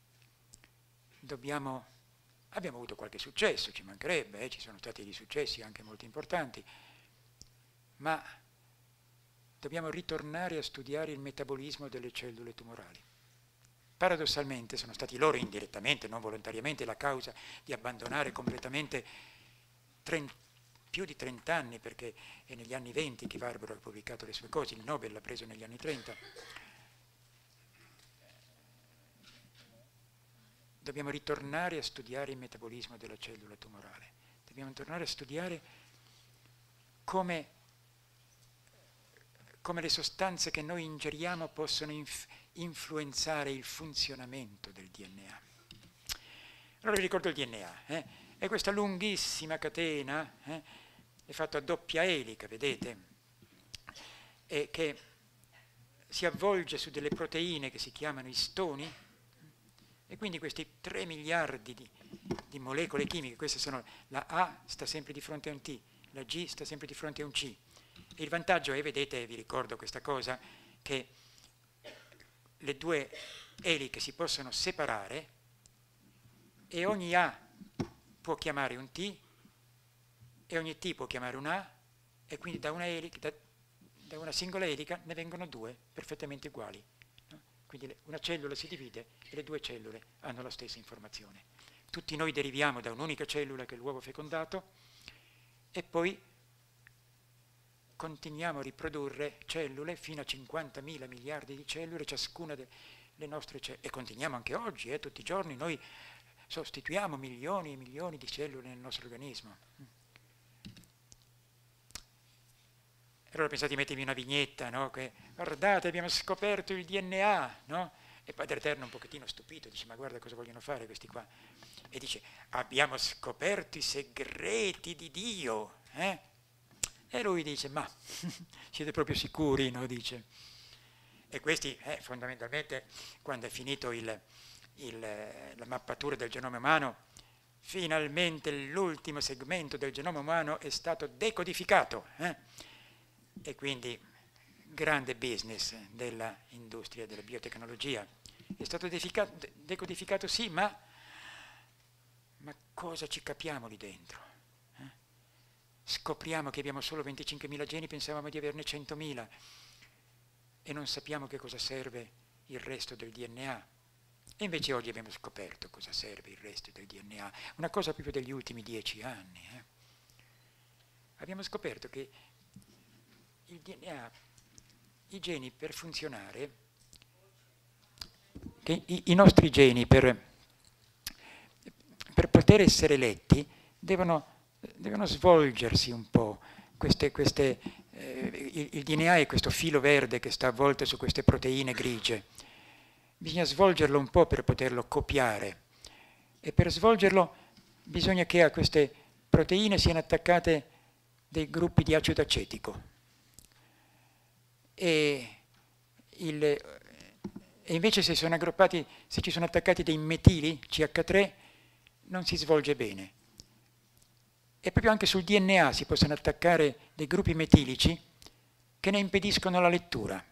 Abbiamo avuto qualche successo, ci mancherebbe, ci sono stati dei successi anche molto importanti, ma dobbiamo ritornare a studiare il metabolismo delle cellule tumorali. Paradossalmente sono stati loro indirettamente, non volontariamente, la causa di abbandonare completamente più di 30 anni, perché è negli anni 20 che Warburg ha pubblicato le sue cose, il Nobel l'ha preso negli anni 30. Dobbiamo ritornare a studiare il metabolismo della cellula tumorale, dobbiamo tornare a studiare come come le sostanze che noi ingeriamo possono influenzare il funzionamento del DNA. Allora vi ricordo il DNA, è questa lunghissima catena, è fatto a doppia elica, vedete, e che si avvolge su delle proteine che si chiamano istoni, e quindi questi 3 miliardi di molecole chimiche, queste sono, la A sta sempre di fronte a un T, la G sta sempre di fronte a un C. E il vantaggio è, vedete, vi ricordo questa cosa, che le due eliche si possono separare e ogni A può chiamare un T e ogni T può chiamare un A, e quindi da una una singola elica ne vengono 2 perfettamente uguali. Quindi una cellula si divide e le 2 cellule hanno la stessa informazione. Tutti noi deriviamo da un'unica cellula che è l'uovo fecondato e poi continuiamo a riprodurre cellule fino a 50.000 miliardi di cellule, ciascuna delle nostre cellule. E continuiamo anche oggi, tutti i giorni noi sostituiamo milioni e milioni di cellule nel nostro organismo. Allora pensate di mettermi una vignetta, no? Che, guardate, abbiamo scoperto il DNA, no? E Padre Eterno un pochettino stupito dice, ma guarda cosa vogliono fare questi qua. E dice, abbiamo scoperto i segreti di Dio. E lui dice, ma siete proprio sicuri, no? Dice. E questi, fondamentalmente, quando è finito la mappatura del genoma umano, finalmente l'ultimo segmento del genoma umano è stato decodificato. E quindi grande business dell'industria della biotecnologia. È stato decodificato sì, ma cosa ci capiamo lì dentro? Scopriamo che abbiamo solo 25.000 geni, pensavamo di averne 100.000 e non sappiamo che cosa serve il resto del DNA. E invece oggi abbiamo scoperto cosa serve il resto del DNA, una cosa proprio degli ultimi 10 anni. Abbiamo scoperto che il DNA, i geni per funzionare, che i nostri geni per poter essere letti devono svolgersi un po'. Il DNA è questo filo verde che sta avvolto su queste proteine grigie. Bisogna svolgerlo un po' per poterlo copiare. E per svolgerlo bisogna che a queste proteine siano attaccate dei gruppi di acido acetico. E invece se ci sono attaccati dei metili, CH3, non si svolge bene. E proprio anche sul DNA si possono attaccare dei gruppi metilici che ne impediscono la lettura.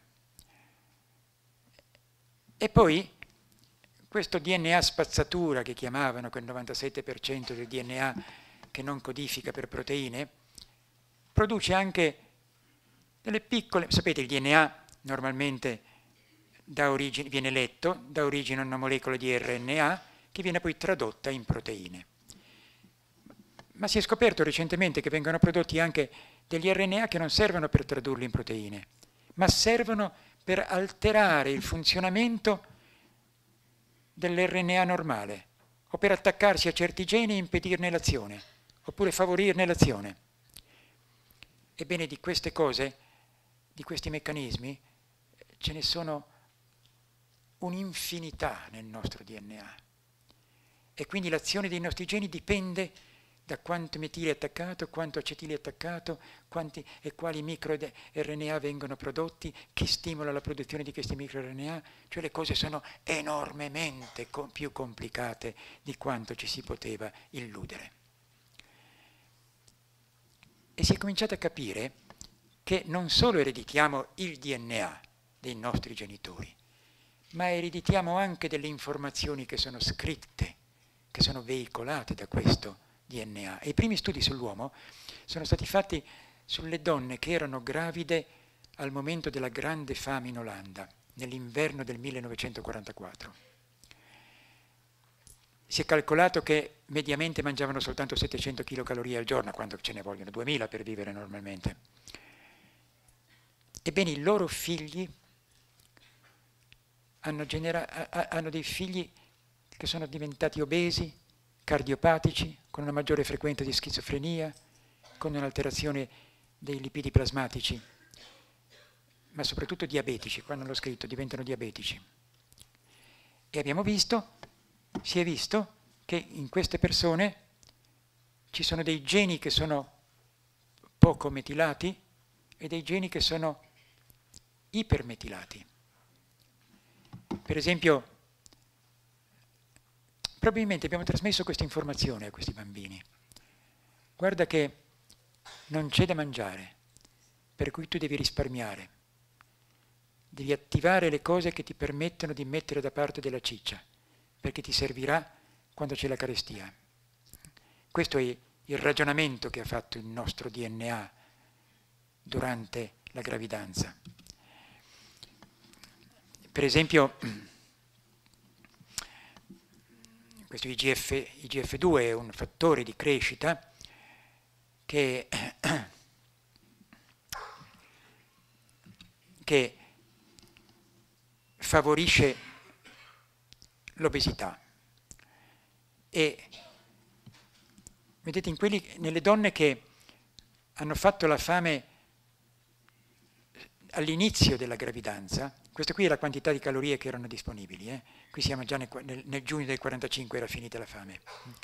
E poi questo DNA spazzatura che chiamavano quel 97% del DNA che non codifica per proteine, produce anche delle piccole, sapete il DNA normalmente viene letto, dà origine a una molecola di RNA che viene poi tradotta in proteine. Ma si è scoperto recentemente che vengono prodotti anche degli RNA che non servono per tradurli in proteine, ma servono per alterare il funzionamento dell'RNA normale, o per attaccarsi a certi geni e impedirne l'azione, oppure favorirne l'azione. Ebbene, di queste cose, di questi meccanismi, ce ne sono un'infinità nel nostro DNA. E quindi l'azione dei nostri geni dipende da quanto metile è attaccato, quanto acetile è attaccato, quanti e quali microRNA vengono prodotti, chi stimola la produzione di questi microRNA, cioè le cose sono enormemente più complicate di quanto ci si poteva illudere. E si è cominciato a capire che non solo ereditiamo il DNA dei nostri genitori, ma ereditiamo anche delle informazioni che sono scritte, che sono veicolate da questo DNA. E i primi studi sull'uomo sono stati fatti sulle donne che erano gravide al momento della grande fame in Olanda, nell'inverno del 1944. Si è calcolato che mediamente mangiavano soltanto 700 kcal al giorno, quando ce ne vogliono 2000 per vivere normalmente. Ebbene, i loro figli hanno dei figli che sono diventati obesi, cardiopatici, con una maggiore frequenza di schizofrenia, con un'alterazione dei lipidi plasmatici. ma soprattutto diabetici, qua non l'ho scritto, diventano diabetici. E abbiamo visto, si è visto, che in queste persone ci sono dei geni che sono poco metilati e dei geni che sono ipermetilati. Per esempio, probabilmente abbiamo trasmesso questa informazione a questi bambini. Guarda che non c'è da mangiare, per cui tu devi risparmiare. Devi attivare le cose che ti permettono di mettere da parte della ciccia, perché ti servirà quando c'è la carestia. Questo è il ragionamento che ha fatto il nostro DNA durante la gravidanza. Per esempio, questo IGF-2 è un fattore di crescita che favorisce l'obesità. E vedete, nelle donne che hanno fatto la fame all'inizio della gravidanza, questa qui è la quantità di calorie che erano disponibili, qui siamo già nel giugno del 45, era finita la fame.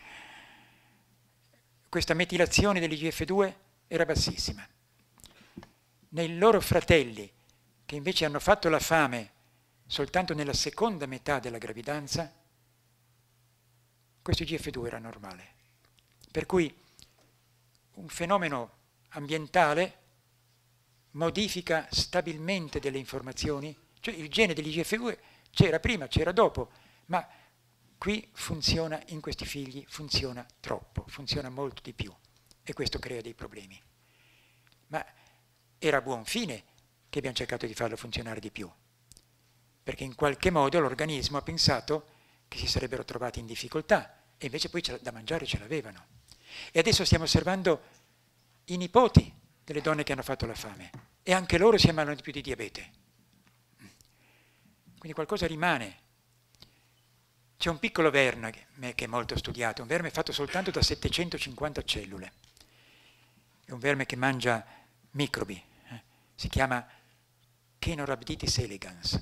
Questa metilazione dell'IGF-2 era bassissima. Nei loro fratelli, che invece hanno fatto la fame soltanto nella seconda metà della gravidanza, questo IGF-2 era normale. Per cui un fenomeno ambientale modifica stabilmente delle informazioni, cioè il gene dell'IGF-2 c'era prima, c'era dopo, ma qui funziona, in questi figli funziona troppo, funziona molto di più e questo crea dei problemi. Ma era a buon fine che abbiamo cercato di farlo funzionare di più, perché in qualche modo l'organismo ha pensato che si sarebbero trovati in difficoltà e invece poi da mangiare ce l'avevano. E adesso stiamo osservando i nipoti delle donne che hanno fatto la fame e anche loro si ammalano di più di diabete. Quindi qualcosa rimane. C'è un piccolo verme che è molto studiato, un verme fatto soltanto da 750 cellule. È un verme che mangia microbi, si chiama Caenorhabditis elegans.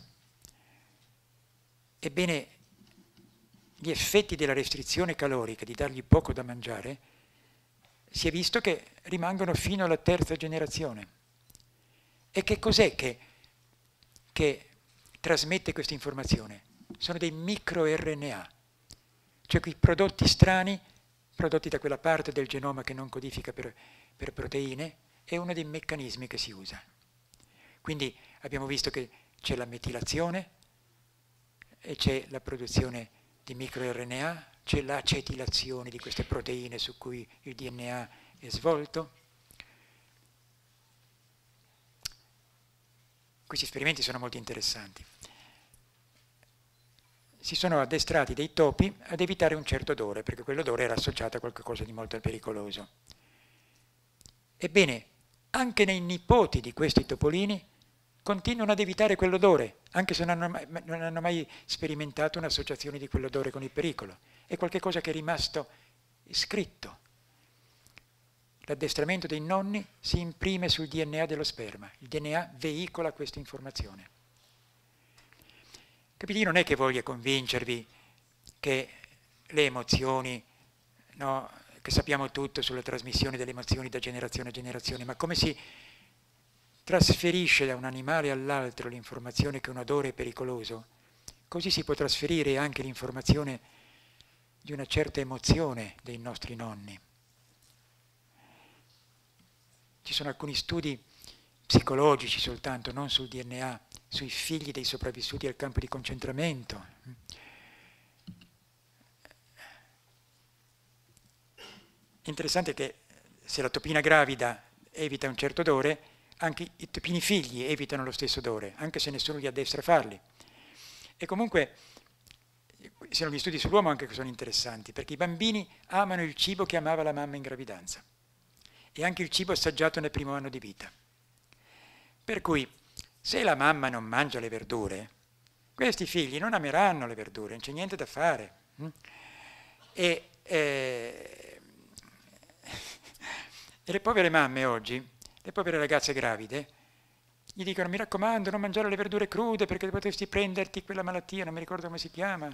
Ebbene, gli effetti della restrizione calorica, di dargli poco da mangiare, si è visto che rimangono fino alla terza generazione. E che cos'è che trasmette questa informazione? Sono dei microRNA, cioè quei prodotti strani, prodotti da quella parte del genoma che non codifica per proteine, è uno dei meccanismi che si usa. Quindi abbiamo visto che c'è la metilazione e c'è la produzione di microRNA, c'è l'acetilazione di queste proteine su cui il DNA è svolto. Questi esperimenti sono molto interessanti. Si sono addestrati dei topi ad evitare un certo odore, perché quell'odore era associato a qualcosa di molto pericoloso. Ebbene, anche nei nipoti di questi topolini continuano ad evitare quell'odore, anche se non hanno mai sperimentato un'associazione di quell'odore con il pericolo. È qualcosa che è rimasto scritto. L'addestramento dei nonni si imprime sul DNA dello sperma. Il DNA veicola questa informazione. Capite? Io non è che voglia convincervi che le emozioni, no, che sappiamo tutto sulla trasmissione delle emozioni da generazione a generazione, ma come si trasferisce da un animale all'altro l'informazione che un odore è pericoloso, così si può trasferire anche l'informazione di una certa emozione dei nostri nonni. Ci sono alcuni studi psicologici soltanto, non sul DNA, sui figli dei sopravvissuti al campo di concentramento. Interessante che se la topina gravida evita un certo odore, anche i topini figli evitano lo stesso odore, anche se nessuno li addestra a farli. E comunque, sono gli studi sull'uomo anche che sono interessanti, perché i bambini amano il cibo che amava la mamma in gravidanza e anche il cibo assaggiato nel primo anno di vita. Per cui, se la mamma non mangia le verdure, questi figli non ameranno le verdure, non c'è niente da fare. E le povere mamme oggi, le povere ragazze gravide, Gli dicono, mi raccomando, non mangiare le verdure crude perché potresti prenderti quella malattia, non mi ricordo come si chiama.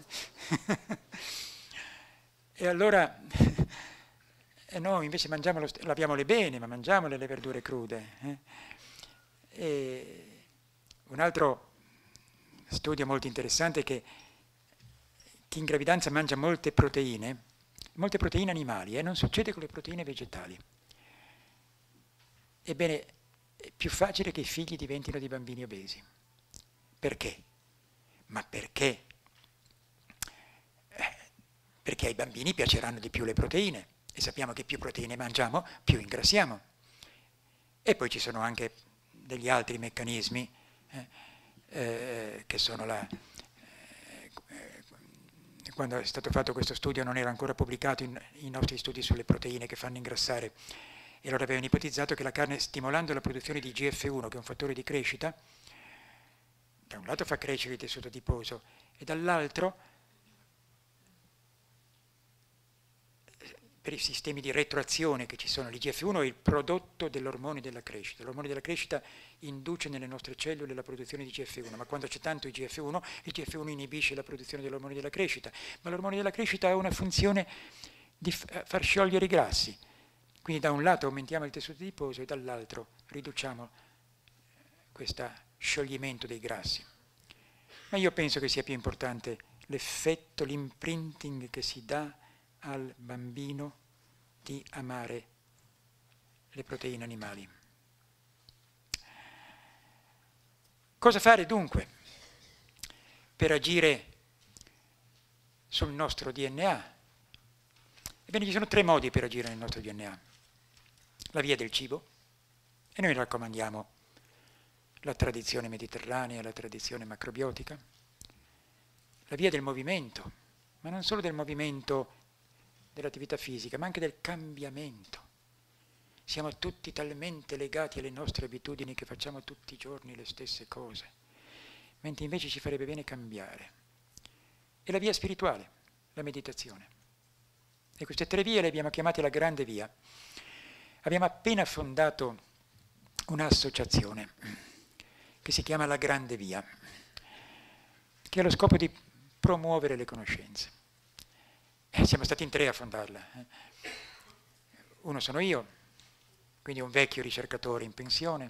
E allora, no, invece laviamole bene, ma mangiamole le verdure crude. E un altro studio molto interessante è che chi in gravidanza mangia molte proteine animali, non succede con le proteine vegetali. Ebbene, è più facile che i figli diventino dei bambini obesi. Perché? Ma perché? Perché ai bambini piaceranno di più le proteine e sappiamo che più proteine mangiamo, più ingrassiamo. E poi ci sono anche degli altri meccanismi che sono quando è stato fatto questo studio non era ancora pubblicato i nostri studi sulle proteine che fanno ingrassare. E allora avevano ipotizzato che la carne, stimolando la produzione di IGF-1, che è un fattore di crescita, da un lato fa crescere il tessuto adiposo e dall'altro, per i sistemi di retroazione che ci sono, l'IGF-1 è il prodotto dell'ormone della crescita. L'ormone della crescita induce nelle nostre cellule la produzione di IGF-1, ma quando c'è tanto IGF-1, l'IGF-1 inibisce la produzione dell'ormone della crescita. Ma l'ormone della crescita ha una funzione di far sciogliere i grassi. Quindi da un lato aumentiamo il tessuto adiposo e dall'altro riduciamo questo scioglimento dei grassi. Ma io penso che sia più importante l'effetto, l'imprinting che si dà al bambino di amare le proteine animali. Cosa fare dunque per agire sul nostro DNA? Ebbene, ci sono 3 modi per agire nel nostro DNA. La via del cibo, e noi raccomandiamo la tradizione mediterranea, la tradizione macrobiotica. La via del movimento, ma non solo del movimento dell'attività fisica, ma anche del cambiamento. Siamo tutti talmente legati alle nostre abitudini che facciamo tutti i giorni le stesse cose, mentre invece ci farebbe bene cambiare. E la via spirituale, la meditazione. E queste 3 vie le abbiamo chiamate la grande via. Abbiamo appena fondato un'associazione che si chiama La Grande Via, che ha lo scopo di promuovere le conoscenze. Siamo stati in 3 a fondarla. Uno sono io, quindi un vecchio ricercatore in pensione,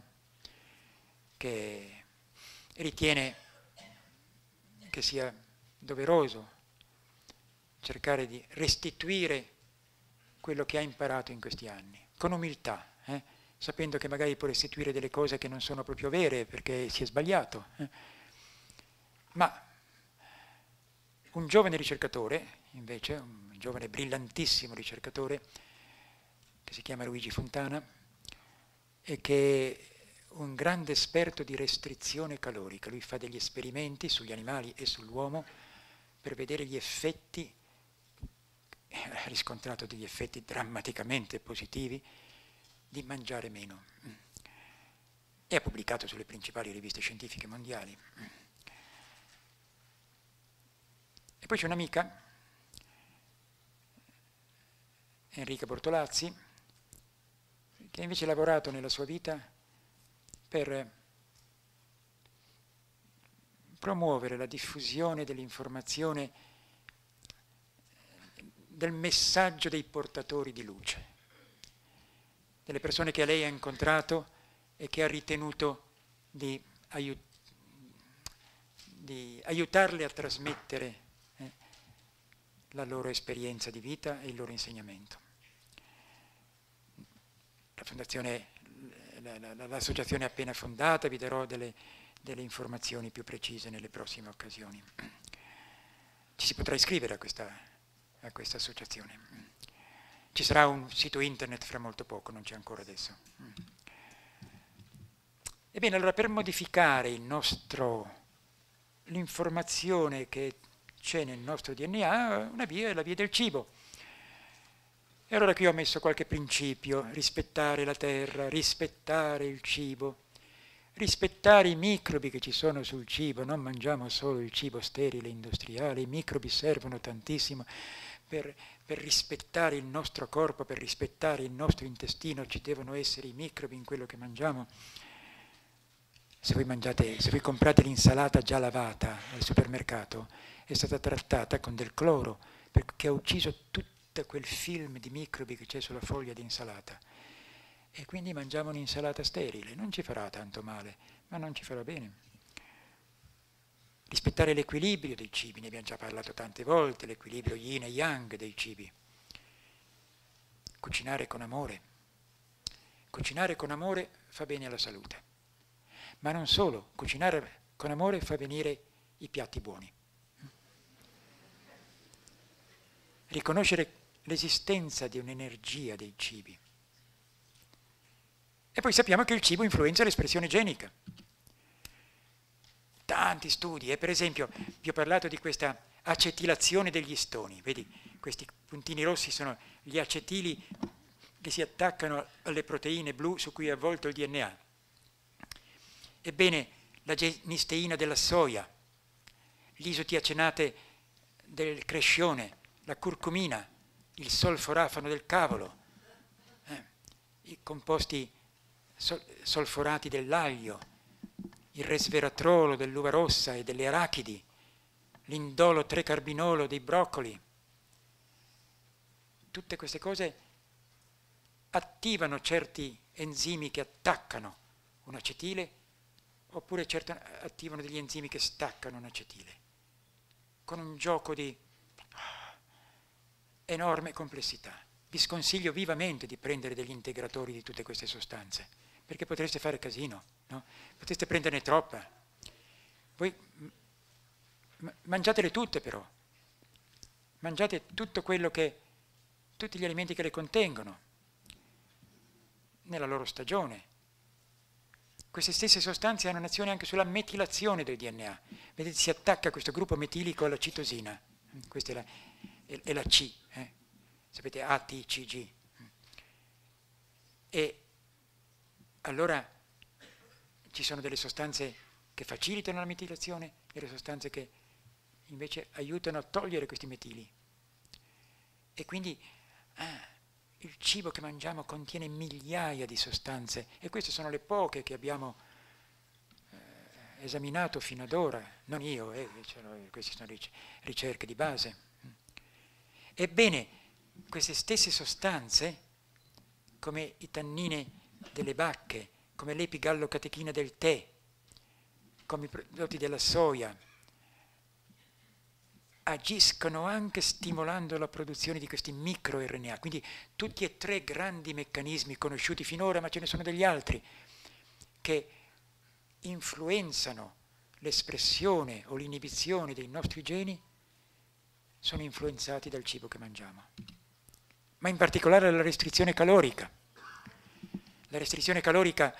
che ritiene che sia doveroso cercare di restituire quello che ha imparato in questi anni, con umiltà, sapendo che magari può restituire delle cose che non sono proprio vere perché si è sbagliato. Ma un giovane ricercatore, invece, un giovane brillantissimo ricercatore, che si chiama Luigi Fontana, e che è un grande esperto di restrizione calorica. Lui fa degli esperimenti sugli animali e sull'uomo per vedere gli effetti, ha riscontrato degli effetti drammaticamente positivi di mangiare meno. E ha pubblicato sulle principali riviste scientifiche mondiali. E poi c'è un'amica, Enrica Bortolazzi, che invece ha lavorato nella sua vita per promuovere la diffusione dell'informazione, del messaggio dei portatori di luce, delle persone che lei ha incontrato e che ha ritenuto di aiutarle a trasmettere la loro esperienza di vita e il loro insegnamento. L'associazione è appena fondata, vi darò delle informazioni più precise nelle prossime occasioni. Ci si potrà iscrivere a questa associazione. Ci sarà un sito internet fra molto poco, non c'è ancora adesso. Ebbene, allora per modificare l'informazione che c'è nel nostro DNA, una via è la via del cibo. E allora qui ho messo qualche principio: rispettare la terra, rispettare il cibo, rispettare i microbi che ci sono sul cibo. Non mangiamo solo il cibo sterile industriale, i microbi servono tantissimo per rispettare il nostro corpo, per rispettare il nostro intestino, ci devono essere i microbi in quello che mangiamo. se voi comprate l'insalata già lavata al supermercato, è stata trattata con del cloro, perché ha ucciso tutto quel film di microbi che c'è sulla foglia di insalata. E quindi mangiamo un'insalata sterile, non ci farà tanto male, ma non ci farà bene. Rispettare l'equilibrio dei cibi, ne abbiamo già parlato tante volte, l'equilibrio yin e yang dei cibi. Cucinare con amore. Cucinare con amore fa bene alla salute. Ma non solo, cucinare con amore fa venire i piatti buoni. Riconoscere l'esistenza di un'energia dei cibi. E poi sappiamo che il cibo influenza l'espressione genica. Tanti studi, per esempio vi ho parlato di questa acetilazione degli istoni, vedi, questi puntini rossi sono gli acetili che si attaccano alle proteine blu su cui è avvolto il DNA. Ebbene, la genisteina della soia, l'isotiacenate del crescione, la curcumina, il solforafano del cavolo, i composti solforati dell'aglio, il resveratrolo dell'uva rossa e delle arachidi, l'indolo 3-carbinolo dei broccoli. Tutte queste cose attivano certi enzimi che attaccano un acetile, oppure attivano degli enzimi che staccano un acetile, con un gioco di enorme complessità. Vi sconsiglio vivamente di prendere degli integratori di tutte queste sostanze, perché potreste fare casino, no? Potreste prenderne troppa. Voi mangiatele tutte però, mangiate tutto quello che, tutti gli alimenti che le contengono, nella loro stagione. Queste stesse sostanze hanno un'azione anche sulla metilazione del DNA. Vedete, si attacca questo gruppo metilico alla citosina, questa è la C, sapete, ATCG. E allora ci sono delle sostanze che facilitano la metilazione e delle sostanze che invece aiutano a togliere questi metili. E quindi il cibo che mangiamo contiene migliaia di sostanze, e queste sono le poche che abbiamo esaminato fino ad ora, non io, queste sono ricerche di base. Ebbene, queste stesse sostanze, come i tannini delle bacche, come l'epigallocatechina del tè, come i prodotti della soia, agiscono anche stimolando la produzione di questi microRNA, quindi tutti e tre grandi meccanismi conosciuti finora, ma ce ne sono degli altri, che influenzano l'espressione o l'inibizione dei nostri geni, sono influenzati dal cibo che mangiamo. Ma in particolare la restrizione calorica. La restrizione calorica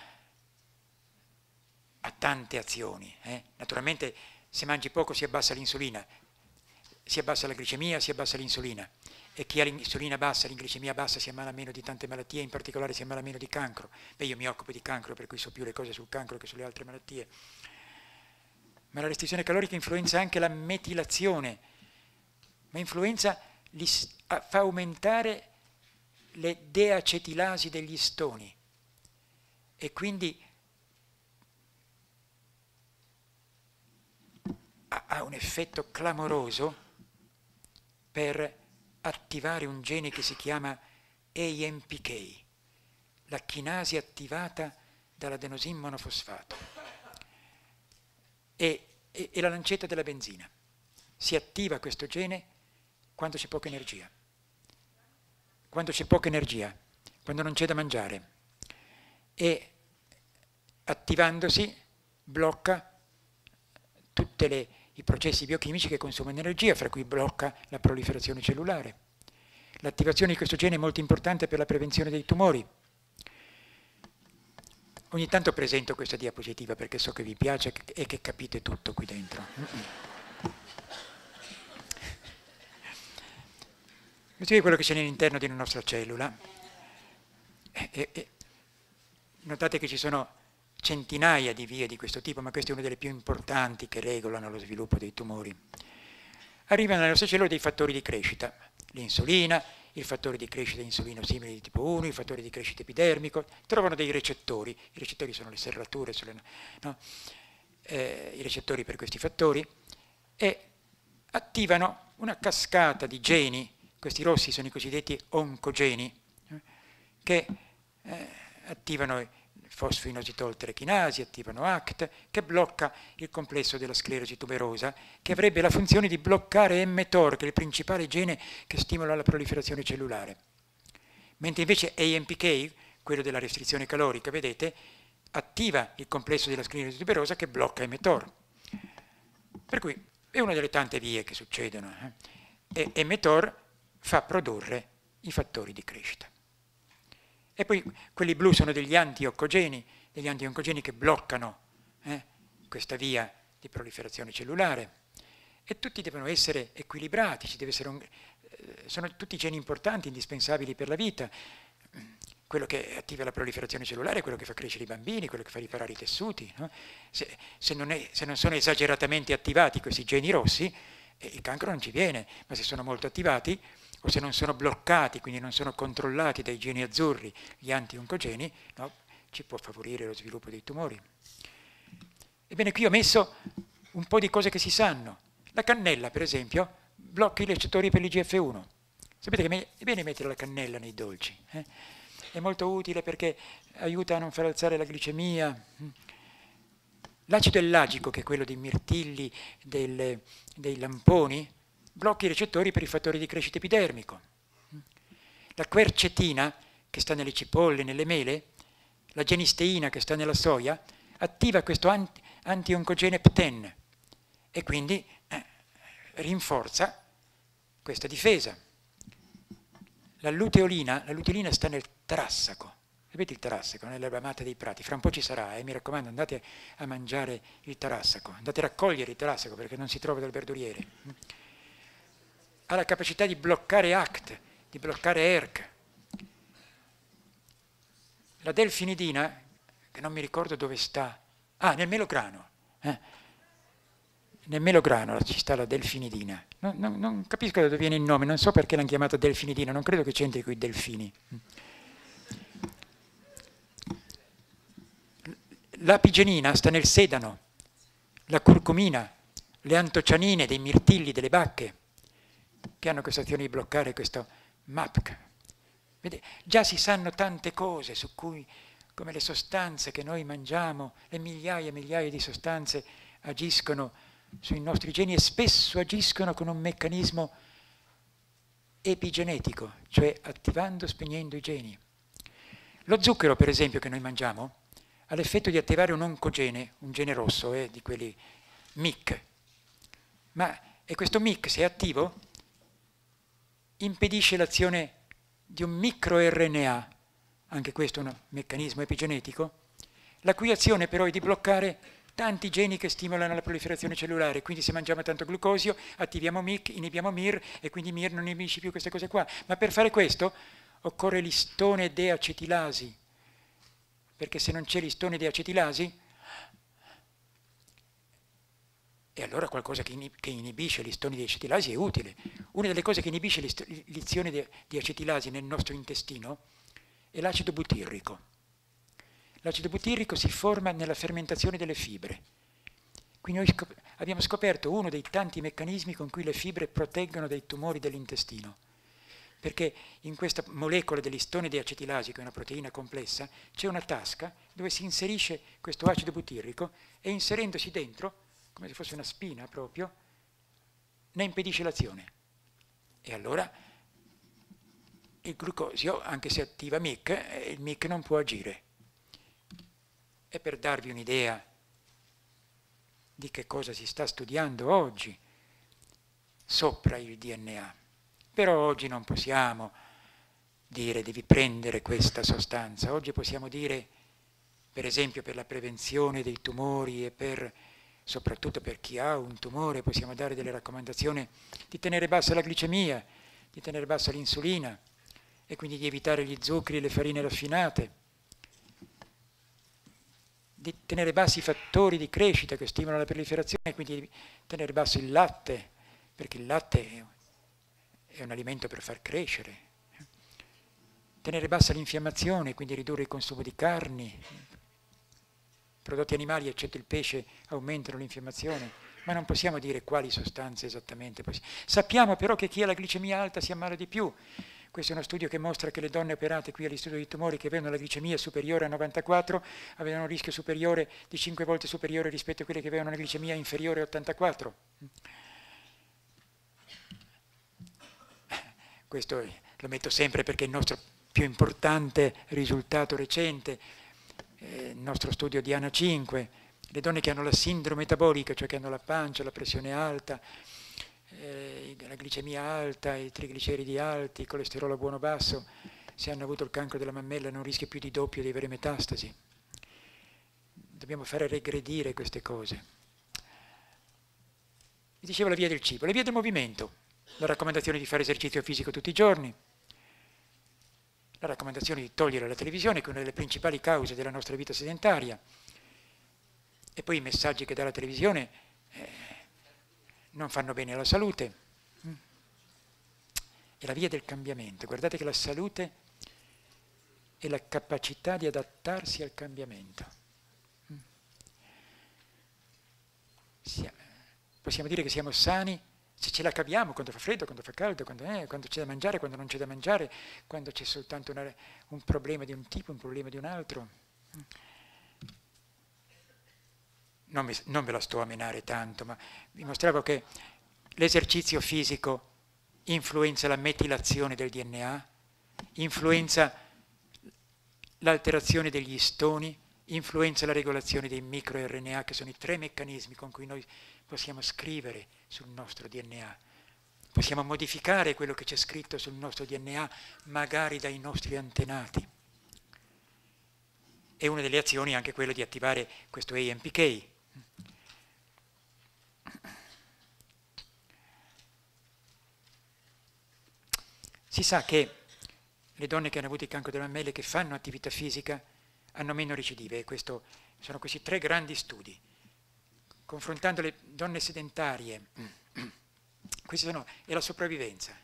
ha tante azioni. Naturalmente se mangi poco si abbassa l'insulina, si abbassa la glicemia, si abbassa l'insulina, e chi ha l'insulina bassa, l'inglicemia bassa, si ammala meno di tante malattie, in particolare si ammala meno di cancro. Beh, io mi occupo di cancro, per cui so più le cose sul cancro che sulle altre malattie. Ma la restrizione calorica influenza anche la metilazione, ma fa aumentare le deacetilasi degli stoni, e quindi ha un effetto clamoroso per attivare un gene che si chiama AMPK, la chinasi attivata dall'adenosin monofosfato, e la lancetta della benzina. Si attiva questo gene quando c'è poca energia, quando non c'è da mangiare, e attivandosi blocca tutti i processi biochimici che consumano energia, fra cui blocca la proliferazione cellulare. L'attivazione di questo gene è molto importante per la prevenzione dei tumori. Ogni tanto presento questa diapositiva perché so che vi piace e che capite tutto qui dentro. Questo è quello che c'è all'interno di una nostra cellula. Notate che ci sono centinaia di vie di questo tipo, ma questa è una delle più importanti che regolano lo sviluppo dei tumori. Arrivano nelle nostre cellule dei fattori di crescita, l'insulina, il fattore di crescita insulino simile di tipo 1, il fattore di crescita epidermico, trovano dei recettori, i recettori sono le serrature, no? I recettori per questi fattori, e attivano una cascata di geni, questi rossi sono i cosiddetti oncogeni, che attivano fosfoinositol-terechinasi, attivano ACT, che blocca il complesso della sclerosi tuberosa, che avrebbe la funzione di bloccare mTOR, che è il principale gene che stimola la proliferazione cellulare. Mentre invece AMPK, quello della restrizione calorica, vedete, attiva il complesso della sclerosi tuberosa che blocca mTOR. Per cui è una delle tante vie che succedono. E mTOR fa produrre i fattori di crescita. E poi quelli blu sono degli anti-oncogeni che bloccano questa via di proliferazione cellulare, e tutti devono essere equilibrati, sono tutti geni importanti, indispensabili per la vita. Quello che attiva la proliferazione cellulare è quello che fa crescere i bambini, quello che fa riparare i tessuti. No? Se non sono esageratamente attivati questi geni rossi, il cancro non ci viene, ma se sono molto attivati, o se non sono bloccati, quindi non sono controllati dai geni azzurri, gli anti-oncogeni, no, ci può favorire lo sviluppo dei tumori. Ebbene, qui ho messo un po' di cose che si sanno. La cannella, per esempio, blocca i recettori per l'IGF-1. Sapete che è bene mettere la cannella nei dolci. È molto utile perché aiuta a non far alzare la glicemia. L'acido ellagico, che è quello dei mirtilli, dei lamponi, blocca i recettori per i fattori di crescita epidermico. La quercetina, che sta nelle cipolle, nelle mele, la genisteina, che sta nella soia, attiva questo anti-oncogene PTEN e quindi rinforza questa difesa. La luteolina sta nel tarassaco. Sapete il tarassaco, nell'erba matta dei prati? Fra un po' ci sarà, mi raccomando, andate a mangiare il tarassaco, andate a raccogliere il tarassaco perché non si trova dal verduriere. Ha la capacità di bloccare ACT, di bloccare ERK. La delfinidina, che non mi ricordo dove sta, nel melograno. Nel melograno ci sta la delfinidina. Non capisco da dove viene il nome, non so perché l'hanno chiamata delfinidina, non credo che c'entri con i delfini. L'apigenina sta nel sedano, la curcumina, le antocianine dei mirtilli delle bacche, che hanno questa azione di bloccare questo MAPK. Vedete, già si sanno tante cose su cui, come le sostanze che noi mangiamo, le migliaia e migliaia di sostanze agiscono sui nostri geni e spesso agiscono con un meccanismo epigenetico, cioè attivando, spegnendo i geni. Lo zucchero, per esempio, che noi mangiamo, ha l'effetto di attivare un oncogene, un gene rosso, di quelli MYC. E questo MYC, se è attivo, impedisce l'azione di un microRNA, anche questo è un meccanismo epigenetico, la cui azione però è di bloccare tanti geni che stimolano la proliferazione cellulare. Quindi se mangiamo tanto glucosio attiviamo MYC, inibiamo MIR e quindi MIR non inibisce più queste cose qua. Ma per fare questo occorre l'istone deacetilasi, perché se non c'è l'istone deacetilasi, e allora qualcosa che inibisce l'istone deacetilasi è utile. Una delle cose che inibisce l'istione deacetilasi nel nostro intestino è l'acido butirrico. L'acido butirrico si forma nella fermentazione delle fibre. Quindi noi abbiamo scoperto uno dei tanti meccanismi con cui le fibre proteggono dai tumori dell'intestino. Perché in questa molecola dell'istone deacetilasi, che è una proteina complessa, c'è una tasca dove si inserisce questo acido butirrico e inserendosi dentro, come se fosse una spina proprio, ne impedisce l'azione. E allora il glucosio, anche se attiva MYC, il MYC non può agire. E per darvi un'idea di che cosa si sta studiando oggi sopra il DNA, però oggi non possiamo dire devi prendere questa sostanza. Oggi possiamo dire, per esempio per la prevenzione dei tumori e soprattutto per chi ha un tumore, possiamo dare delle raccomandazioni di tenere bassa la glicemia, di tenere bassa l'insulina e quindi di evitare gli zuccheri e le farine raffinate, di tenere bassi i fattori di crescita che stimolano la proliferazione e quindi di tenere basso il latte, perché il latte è un alimento per far crescere. tenere bassa l'infiammazione, quindi ridurre il consumo di carni. Prodotti animali, eccetto il pesce, aumentano l'infiammazione, ma non possiamo dire quali sostanze esattamente. Sappiamo però che chi ha la glicemia alta si ammala di più. Questo è uno studio che mostra che le donne operate qui all'Istituto dei Tumori che avevano la glicemia superiore a 94 avevano un rischio superiore di 5 volte superiore rispetto a quelle che avevano una glicemia inferiore a 84. Questo lo metto sempre perché è il nostro più importante risultato recente, il nostro studio di ANA 5, le donne che hanno la sindrome metabolica, cioè che hanno la pancia, la pressione alta, la glicemia alta, i trigliceridi alti, il colesterolo buono basso, se hanno avuto il cancro della mammella hanno un rischio più di doppio di avere metastasi. Dobbiamo fare regredire queste cose. Vi dicevo la via del cibo, la via del movimento, la raccomandazione di fare esercizio fisico tutti i giorni, la raccomandazione di togliere la televisione, che è una delle principali cause della nostra vita sedentaria, e poi i messaggi che dà la televisione non fanno bene alla salute. È la via del cambiamento. Guardate che la salute è la capacità di adattarsi al cambiamento. Possiamo dire che siamo sani se ce la caviamo quando fa freddo, quando fa caldo, quando c'è da mangiare, quando non c'è da mangiare, quando c'è soltanto un problema di un tipo, un problema di un altro. Non ve la sto a menare tanto, ma vi mostravo che l'esercizio fisico influenza la metilazione del DNA, influenza l'alterazione degli istoni, influenza la regolazione dei microRNA, che sono i 3 meccanismi con cui noi possiamo scrivere sul nostro DNA. Possiamo modificare quello che c'è scritto sul nostro DNA, magari dai nostri antenati. E una delle azioni è anche quella di attivare questo AMPK. Si sa che le donne che hanno avuto il cancro delle mammelle che fanno attività fisica hanno meno recidive, e sono questi 3 grandi studi. Confrontando le donne sedentarie, è la sopravvivenza,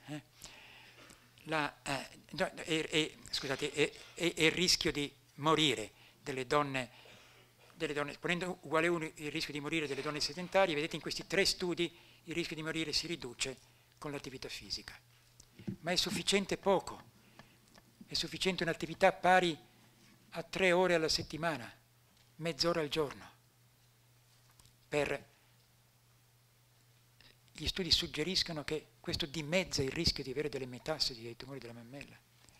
il rischio di morire delle donne, ponendo uguale a 1 il rischio di morire delle donne sedentarie, vedete in questi 3 studi il rischio di morire si riduce con l'attività fisica. Ma è sufficiente poco, è sufficiente un'attività pari a 3 ore alla settimana, mezz'ora al giorno. Gli studi suggeriscono che questo dimezza il rischio di avere delle metastasi dei tumori della mammella.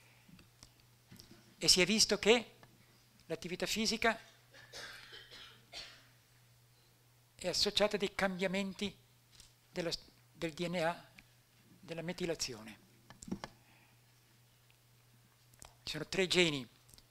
E si è visto che l'attività fisica è associata a dei cambiamenti del DNA, della metilazione. Ci sono 3 geni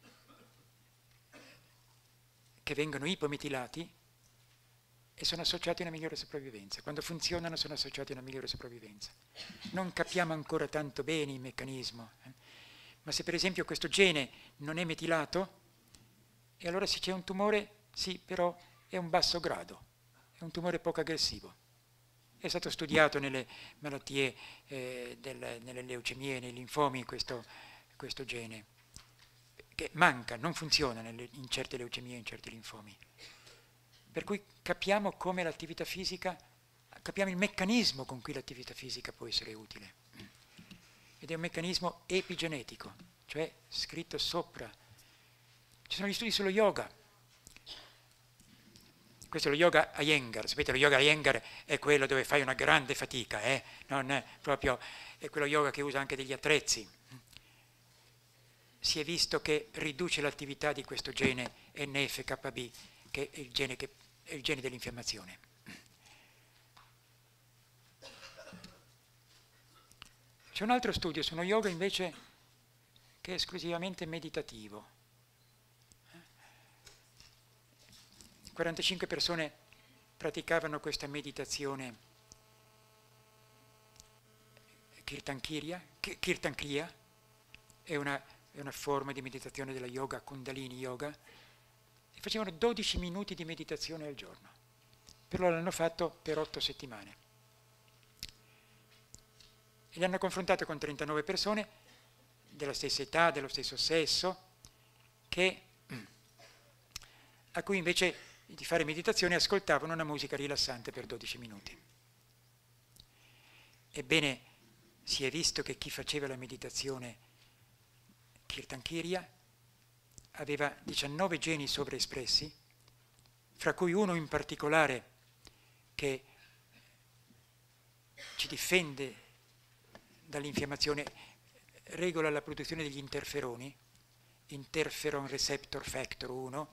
che vengono ipometilati e sono associati a una migliore sopravvivenza. Quando funzionano sono associati a una migliore sopravvivenza. Non capiamo ancora tanto bene il meccanismo, ma se per esempio questo gene non è metilato, e allora se c'è un tumore, sì, però è un basso grado, è un tumore poco aggressivo. È stato studiato nelle malattie, nelle leucemie, nei linfomi, questo gene, che manca, non funziona in certe leucemie, in certi linfomi. Per cui capiamo come l'attività fisica, capiamo il meccanismo con cui l'attività fisica può essere utile. Ed è un meccanismo epigenetico, cioè scritto sopra. Ci sono gli studi sullo yoga. Questo è lo yoga Iyengar. Sapete, lo yoga Iyengar è quello dove fai una grande fatica, non è proprio, è quello yoga che usa anche degli attrezzi. Si è visto che riduce l'attività di questo gene NF-κB, che è il gene dell'infiammazione. C'è un altro studio su uno yoga invece che è esclusivamente meditativo. 45 persone praticavano questa meditazione Kirtan Kriya, è una forma di meditazione della yoga, Kundalini Yoga, e facevano 12 minuti di meditazione al giorno. Però l'hanno fatto per 8 settimane. E li hanno confrontato con 39 persone, della stessa età, dello stesso sesso, a cui invece di fare meditazione ascoltavano una musica rilassante per 12 minuti. Ebbene, si è visto che chi faceva la meditazione Kirtan Kriya aveva 19 geni sovraespressi, fra cui uno in particolare che ci difende dall'infiammazione, regola la produzione degli interferoni, interferon receptor factor 1,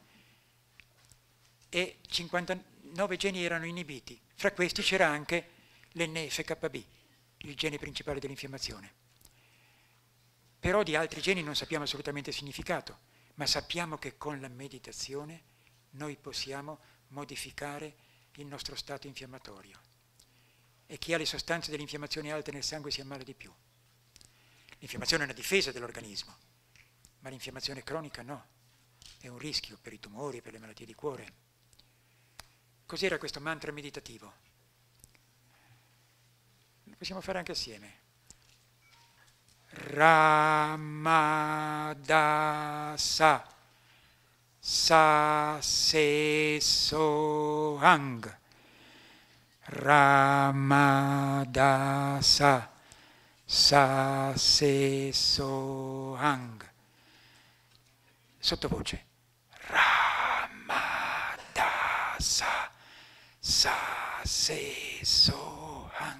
e 59 geni erano inibiti. Fra questi c'era anche l'NFKB, il gene principale dell'infiammazione. Però di altri geni non sappiamo assolutamente il significato, ma sappiamo che con la meditazione noi possiamo modificare il nostro stato infiammatorio. E chi ha le sostanze dell'infiammazione alte nel sangue si ammala di più. L'infiammazione è una difesa dell'organismo, ma l'infiammazione cronica no, è un rischio per i tumori e per le malattie di cuore. Cos'era questo mantra meditativo? Lo possiamo fare anche assieme. Ramadasa sa se sohang. Ramadasa sa se sohang. Sottovoce. Ramadasa sa se sohang.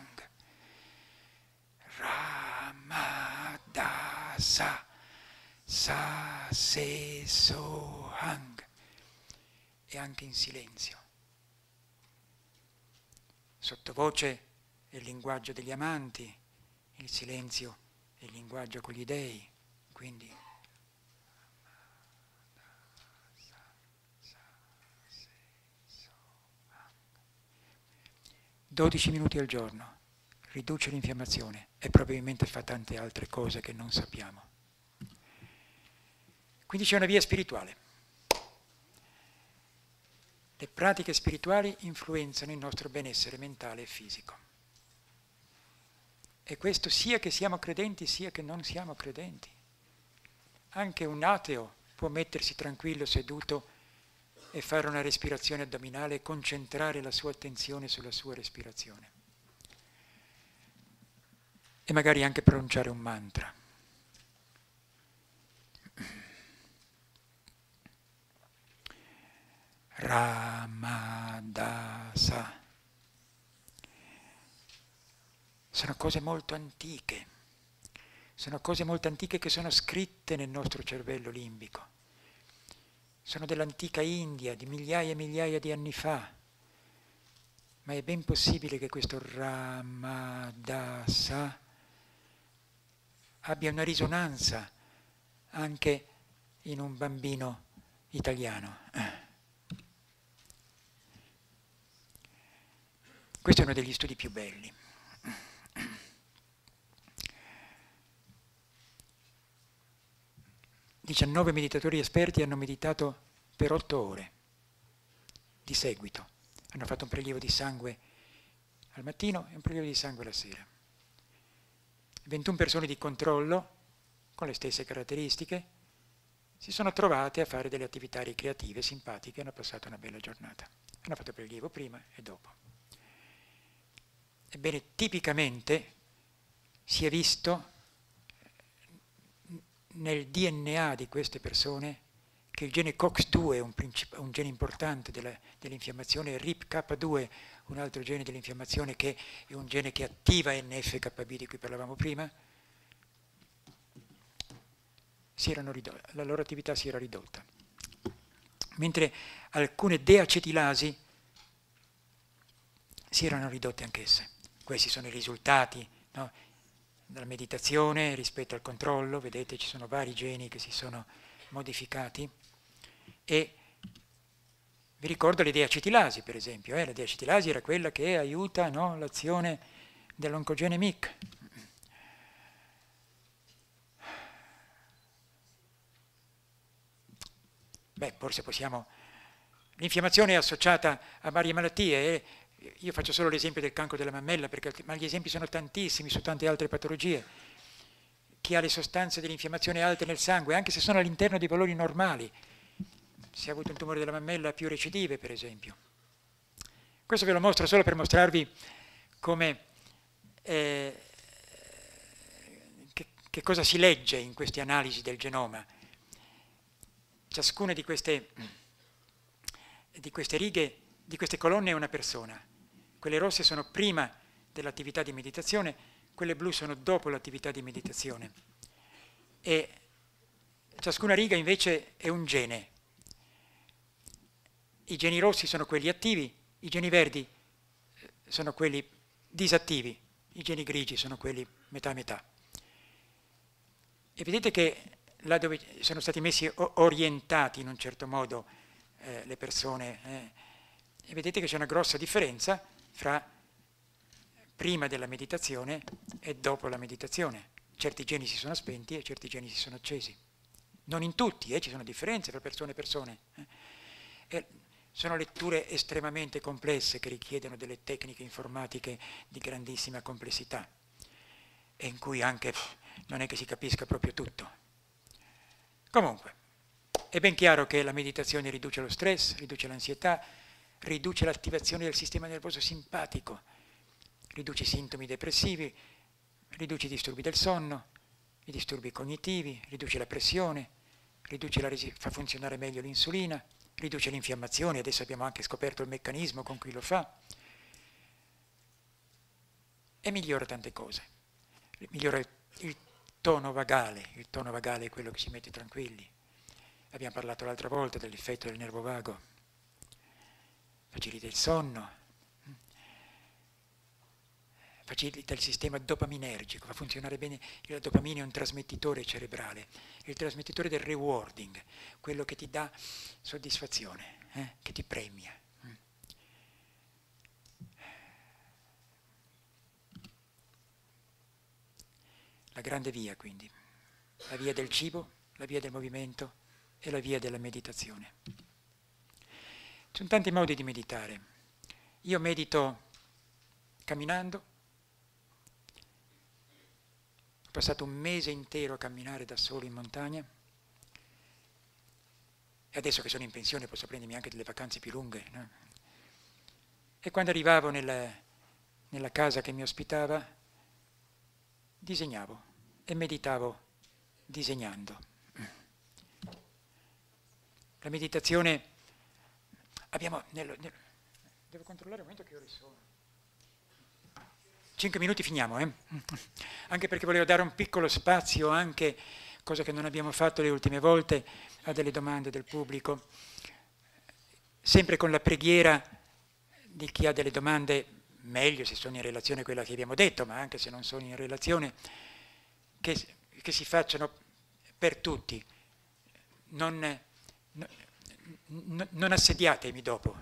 Ramadasa sa se sohang. E anche in silenzio. Sottovoce è il linguaggio degli amanti, il silenzio è il linguaggio con gli dei, quindi 12 minuti al giorno, riduce l'infiammazione e probabilmente fa tante altre cose che non sappiamo. Quindi c'è una via spirituale. Le pratiche spirituali influenzano il nostro benessere mentale e fisico. E questo sia che siamo credenti, sia che non siamo credenti. Anche un ateo può mettersi tranquillo, seduto, e fare una respirazione addominale e concentrare la sua attenzione sulla sua respirazione. E magari anche pronunciare un mantra. Ramadasa. Sono cose molto antiche. Sono cose molto antiche che sono scritte nel nostro cervello limbico. Sono dell'antica India, di migliaia e migliaia di anni fa. Ma è ben possibile che questo Ramadasa abbia una risonanza anche in un bambino italiano. Questo è uno degli studi più belli. 19 meditatori esperti hanno meditato per 8 ore di seguito. Hanno fatto un prelievo di sangue al mattino e un prelievo di sangue la sera. 21 persone di controllo, con le stesse caratteristiche, si sono trovate a fare delle attività ricreative simpatiche e hanno passato una bella giornata. Hanno fatto prelievo prima e dopo. Ebbene, tipicamente si è visto nel DNA di queste persone che il gene COX-2 è un gene importante dell'infiammazione, e RIPK2, un altro gene dell'infiammazione che è un gene che attiva NF-κB di cui parlavamo prima, la loro attività si era ridotta. Mentre alcune deacetilasi si erano ridotte anch'esse. Questi sono i risultati, no, della meditazione rispetto al controllo. Vedete, ci sono vari geni che si sono modificati. E vi ricordo le deacetilasi, per esempio. La deacetilasi era quella che aiuta, no, l'azione dell'oncogene MYC. Beh, forse possiamo... L'infiammazione è associata a varie malattie. Io faccio solo l'esempio del cancro della mammella, ma gli esempi sono tantissimi su tante altre patologie. chi ha le sostanze dell'infiammazione alte nel sangue, anche se sono all'interno dei valori normali. Se ha avuto un tumore della mammella ha più recidive, per esempio. Questo ve lo mostro solo per mostrarvi come, che cosa si legge in queste analisi del genoma. Ciascuna di queste righe, di queste colonne è una persona. Quelle rosse sono prima dell'attività di meditazione, quelle blu sono dopo l'attività di meditazione. E ciascuna riga invece è un gene. I geni rossi sono quelli attivi, i geni verdi sono quelli disattivi, i geni grigi sono quelli metà metà. E vedete che là dove sono stati messi orientati in un certo modo le persone, e vedete che c'è una grossa differenza fra prima della meditazione e dopo la meditazione. Certi geni si sono spenti e certi geni si sono accesi. Non in tutti, ci sono differenze tra persone e persone. Sono letture estremamente complesse che richiedono delle tecniche informatiche di grandissima complessità e in cui anche non è che si capisca proprio tutto. Comunque, è ben chiaro che la meditazione riduce lo stress, riduce l'ansietà, riduce l'attivazione del sistema nervoso simpatico, riduce i sintomi depressivi, riduce i disturbi del sonno, i disturbi cognitivi, riduce la pressione, fa funzionare meglio l'insulina, riduce l'infiammazione, adesso abbiamo anche scoperto il meccanismo con cui lo fa, e migliora tante cose. Migliora il tono vagale è quello che ci mette tranquilli. Abbiamo parlato l'altra volta dell'effetto del nervo vago, facilita il sonno, facilita il sistema dopaminergico, fa funzionare bene. La dopamina è un trasmettitore cerebrale, è il trasmettitore del rewarding, quello che ti dà soddisfazione, che ti premia. La grande via, quindi, la via del cibo, la via del movimento e la via della meditazione. Ci sono tanti modi di meditare. Io medito camminando. Ho passato un mese intero a camminare da solo in montagna e adesso che sono in pensione posso prendermi anche delle vacanze più lunghe, no? E quando arrivavo nella casa che mi ospitava, disegnavo e meditavo disegnando. La meditazione, devo controllare un momento che ore sono. 5 minuti finiamo, anche perché volevo dare un piccolo spazio anche, cosa che non abbiamo fatto le ultime volte, a delle domande del pubblico, sempre con la preghiera di chi ha delle domande, meglio se sono in relazione a quella che abbiamo detto, ma anche se non sono in relazione, che si facciano per tutti. Non assediatemi dopo,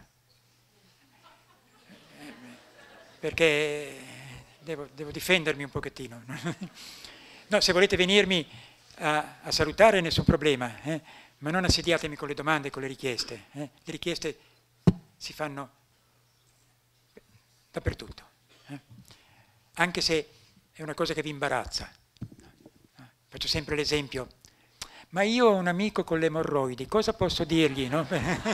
perché devo difendermi un pochettino. No, se volete venirmi a salutare nessun problema, ma non assediatemi con le domande, con le richieste. Le richieste si fanno dappertutto, anche se è una cosa che vi imbarazza. Faccio sempre l'esempio, ma io ho un amico con le emorroidi, cosa posso dirgli? No?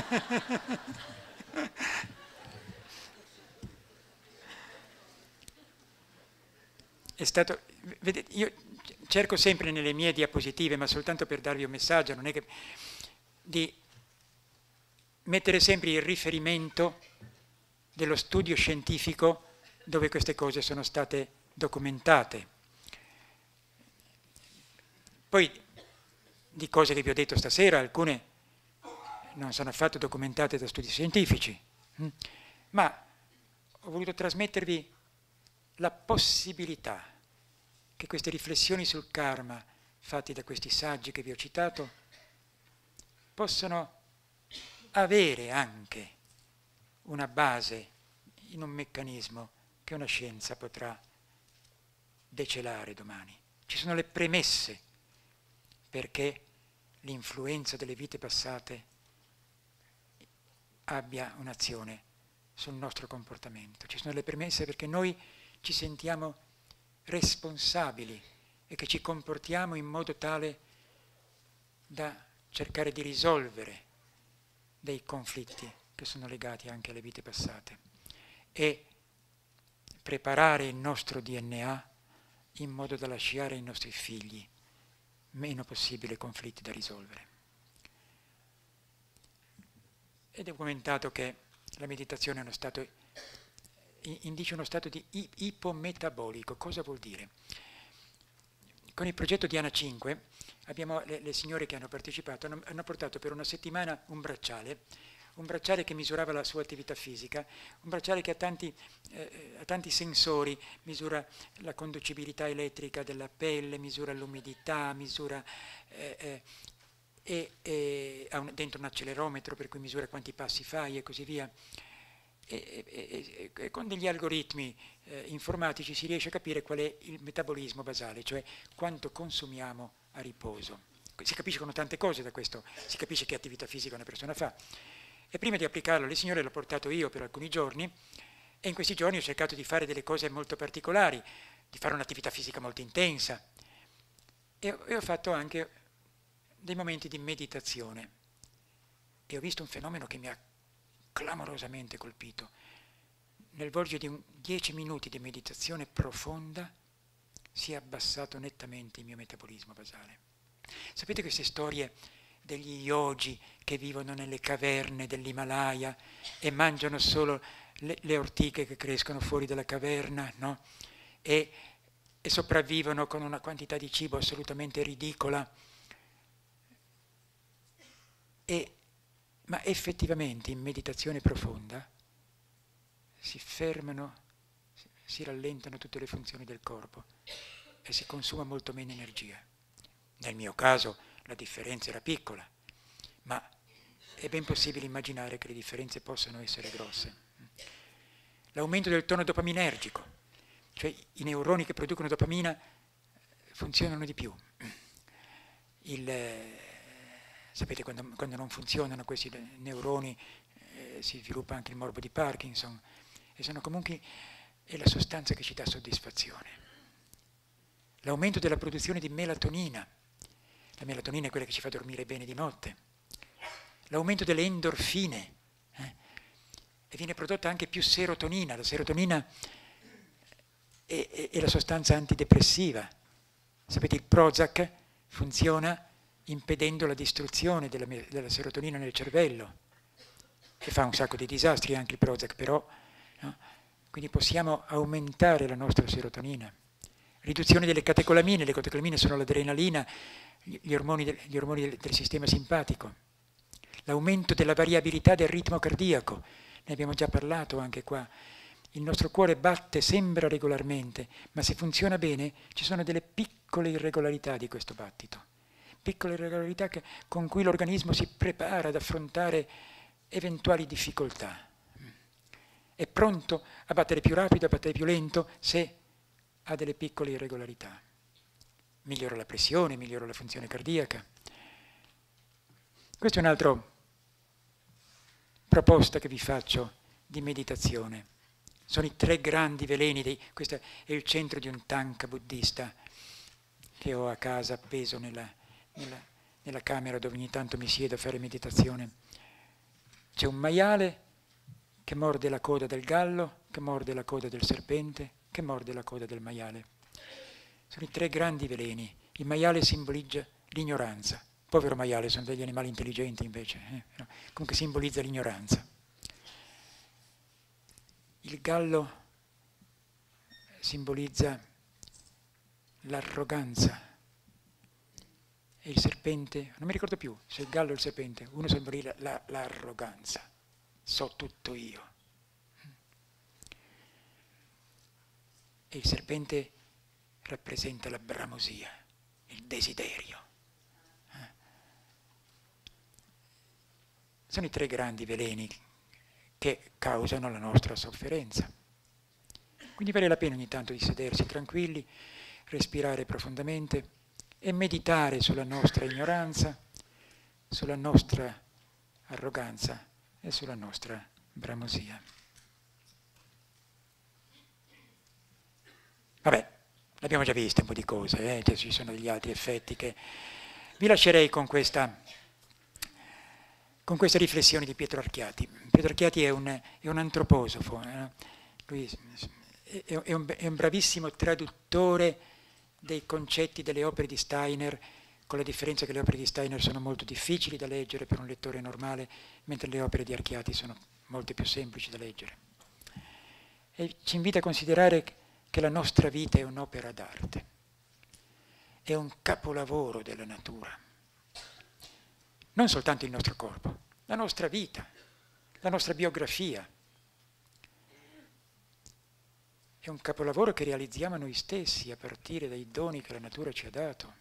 Vedete, io cerco sempre nelle mie diapositive, ma soltanto per darvi un messaggio, non è che di mettere sempre il riferimento dello studio scientifico dove queste cose sono state documentate. Poi di cose che vi ho detto stasera, alcune non sono affatto documentate da studi scientifici, ma ho voluto trasmettervi la possibilità che queste riflessioni sul karma fatte da questi saggi che vi ho citato possono avere anche una base in un meccanismo che una scienza potrà decelare domani. Ci sono le premesse perché l'influenza delle vite passate abbia un'azione sul nostro comportamento. Ci sono le premesse perché noi ci sentiamo responsabili e che ci comportiamo in modo tale da cercare di risolvere dei conflitti che sono legati anche alle vite passate e preparare il nostro DNA in modo da lasciare ai nostri figli meno possibile conflitti da risolvere. È documentato che la meditazione è uno stato, indice uno stato di ipometabolico. Cosa vuol dire? Con il progetto Diana 5 abbiamo le signore che hanno partecipato, hanno portato per una settimana un bracciale che misurava la sua attività fisica, un bracciale che ha tanti sensori, misura la conducibilità elettrica della pelle, misura l'umidità, misura ha dentro un accelerometro per cui misura quanti passi fai e così via. E con degli algoritmi informatici si riesce a capire qual è il metabolismo basale, cioè quanto consumiamo a riposo. Si capiscono tante cose da questo, si capisce che attività fisica una persona fa. E prima di applicarlo alle signore l'ho portato io per alcuni giorni e in questi giorni ho cercato di fare delle cose molto particolari, di fare un'attività fisica molto intensa e ho fatto anche dei momenti di meditazione e ho visto un fenomeno che mi ha clamorosamente colpito. Nel volgere di 10 minuti di meditazione profonda si è abbassato nettamente il mio metabolismo basale. Sapete queste storie degli yogi che vivono nelle caverne dell'Himalaya e mangiano solo le ortiche che crescono fuori dalla caverna, no? E sopravvivono con una quantità di cibo assolutamente ridicola. Ma effettivamente in meditazione profonda si fermano, si rallentano tutte le funzioni del corpo e si consuma molto meno energia. Nel mio caso la differenza era piccola, ma è ben possibile immaginare che le differenze possano essere grosse. L'aumento del tono dopaminergico, cioè i neuroni che producono dopamina funzionano di più. Sapete, quando non funzionano questi neuroni si sviluppa anche il morbo di Parkinson e sono comunque è la sostanza che ci dà soddisfazione. L'aumento della produzione di melatonina, la melatonina è quella che ci fa dormire bene di notte, l'aumento delle endorfine e viene prodotta anche più serotonina, la serotonina è la sostanza antidepressiva. Sapete, il Prozac funziona impedendo la distruzione della serotonina nel cervello, che fa un sacco di disastri anche il Prozac, però, no? Quindi possiamo aumentare la nostra serotonina. Riduzione delle catecolamine, le catecolamine sono l'adrenalina, gli ormoni del sistema simpatico. L'aumento della variabilità del ritmo cardiaco, ne abbiamo già parlato anche qua. Il nostro cuore batte, sembra regolarmente, ma se funziona bene ci sono delle piccole irregolarità di questo battito. Piccole irregolarità con cui l'organismo si prepara ad affrontare eventuali difficoltà. È pronto a battere più rapido, a battere più lento, se ha delle piccole irregolarità. Migliora la pressione, migliora la funzione cardiaca. Questa è un'altra proposta che vi faccio di meditazione. Sono i 3 grandi veleni, questo è il centro di un tanka buddista che ho a casa appeso nella camera dove ogni tanto mi siedo a fare meditazione. C'è un maiale che morde la coda del gallo, che morde la coda del serpente, che morde la coda del maiale. Sono i 3 grandi veleni. Il maiale simboleggia l'ignoranza. Povero maiale, sono degli animali intelligenti invece. No. Comunque simbolizza l'ignoranza. Il gallo simbolizza l'arroganza. E il serpente, non mi ricordo più se il gallo o il serpente, uno simbolizza l'arroganza. So tutto io. E il serpente rappresenta la bramosia, il desiderio. Sono i 3 grandi veleni che causano la nostra sofferenza. Quindi vale la pena ogni tanto di sedersi tranquilli, respirare profondamente e meditare sulla nostra ignoranza, sulla nostra arroganza e sulla nostra bramosia. Vabbè, L'abbiamo già visto un po' di cose, ci sono degli altri effetti che... Vi lascerei con questa riflessione di Pietro Archiati. Pietro Archiati è un antroposofo, lui è un bravissimo traduttore dei concetti delle opere di Steiner, con la differenza che le opere di Steiner sono molto difficili da leggere per un lettore normale, mentre le opere di Archiati sono molto più semplici da leggere. E ci invita a considerare che la nostra vita è un'opera d'arte, è un capolavoro della natura. Non soltanto il nostro corpo, la nostra vita, la nostra biografia. È un capolavoro che realizziamo noi stessi a partire dai doni che la natura ci ha dato.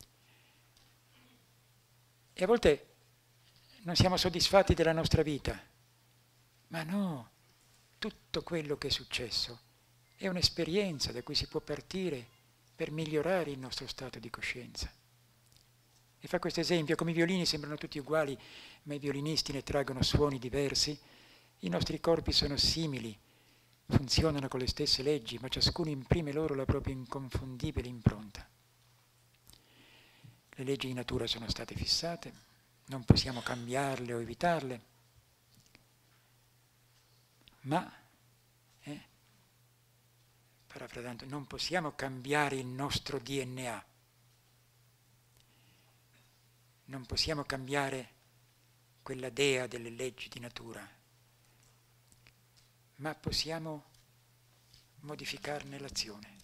E a volte non siamo soddisfatti della nostra vita, ma no, tutto quello che è successo è un'esperienza da cui si può partire per migliorare il nostro stato di coscienza. E fa questo esempio: come i violini sembrano tutti uguali, ma i violinisti ne traggono suoni diversi, i nostri corpi sono simili, funzionano con le stesse leggi, ma ciascuno imprime loro la propria inconfondibile impronta. Le leggi di natura sono state fissate, non possiamo cambiarle o evitarle, ma, parafrasando, non possiamo cambiare il nostro DNA, non possiamo cambiare quella dea delle leggi di natura, ma possiamo modificarne l'azione.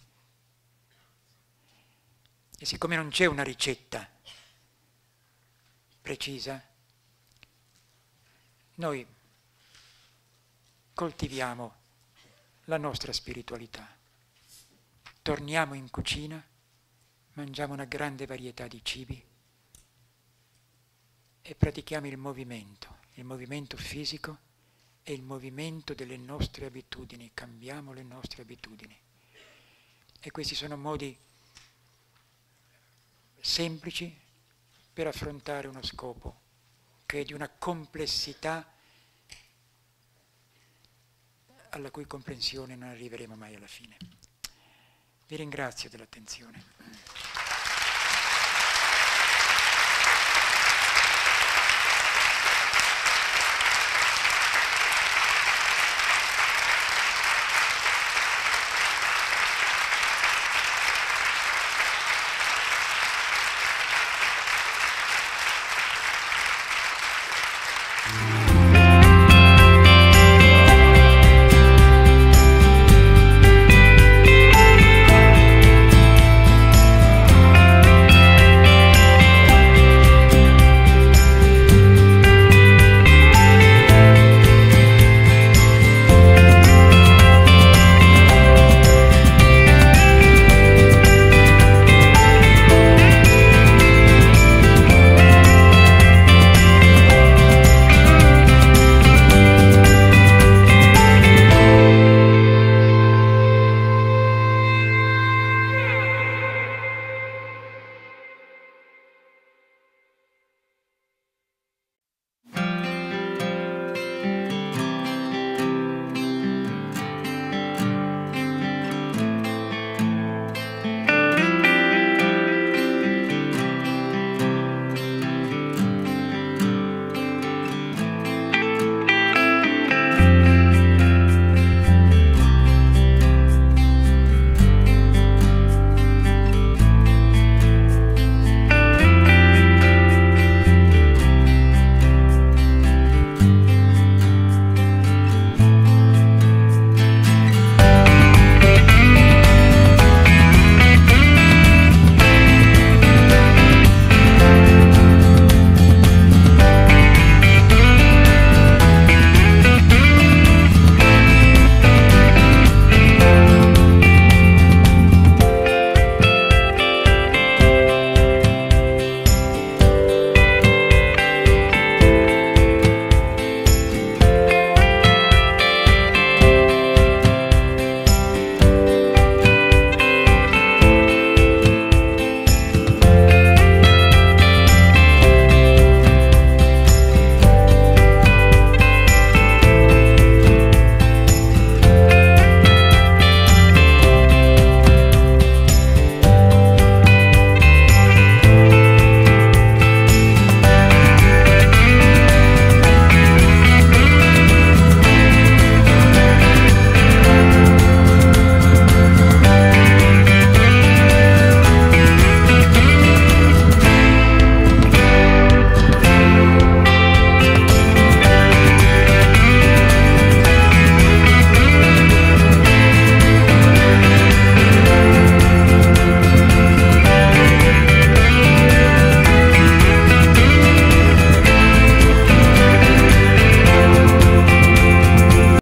E siccome non c'è una ricetta precisa, noi coltiviamo la nostra spiritualità. Torniamo in cucina, mangiamo una grande varietà di cibi e pratichiamo il movimento fisico e il movimento delle nostre abitudini, cambiamo le nostre abitudini. E questi sono modi semplici per affrontare uno scopo che è di una complessità alla cui comprensione non arriveremo mai alla fine. Vi ringrazio dell'attenzione.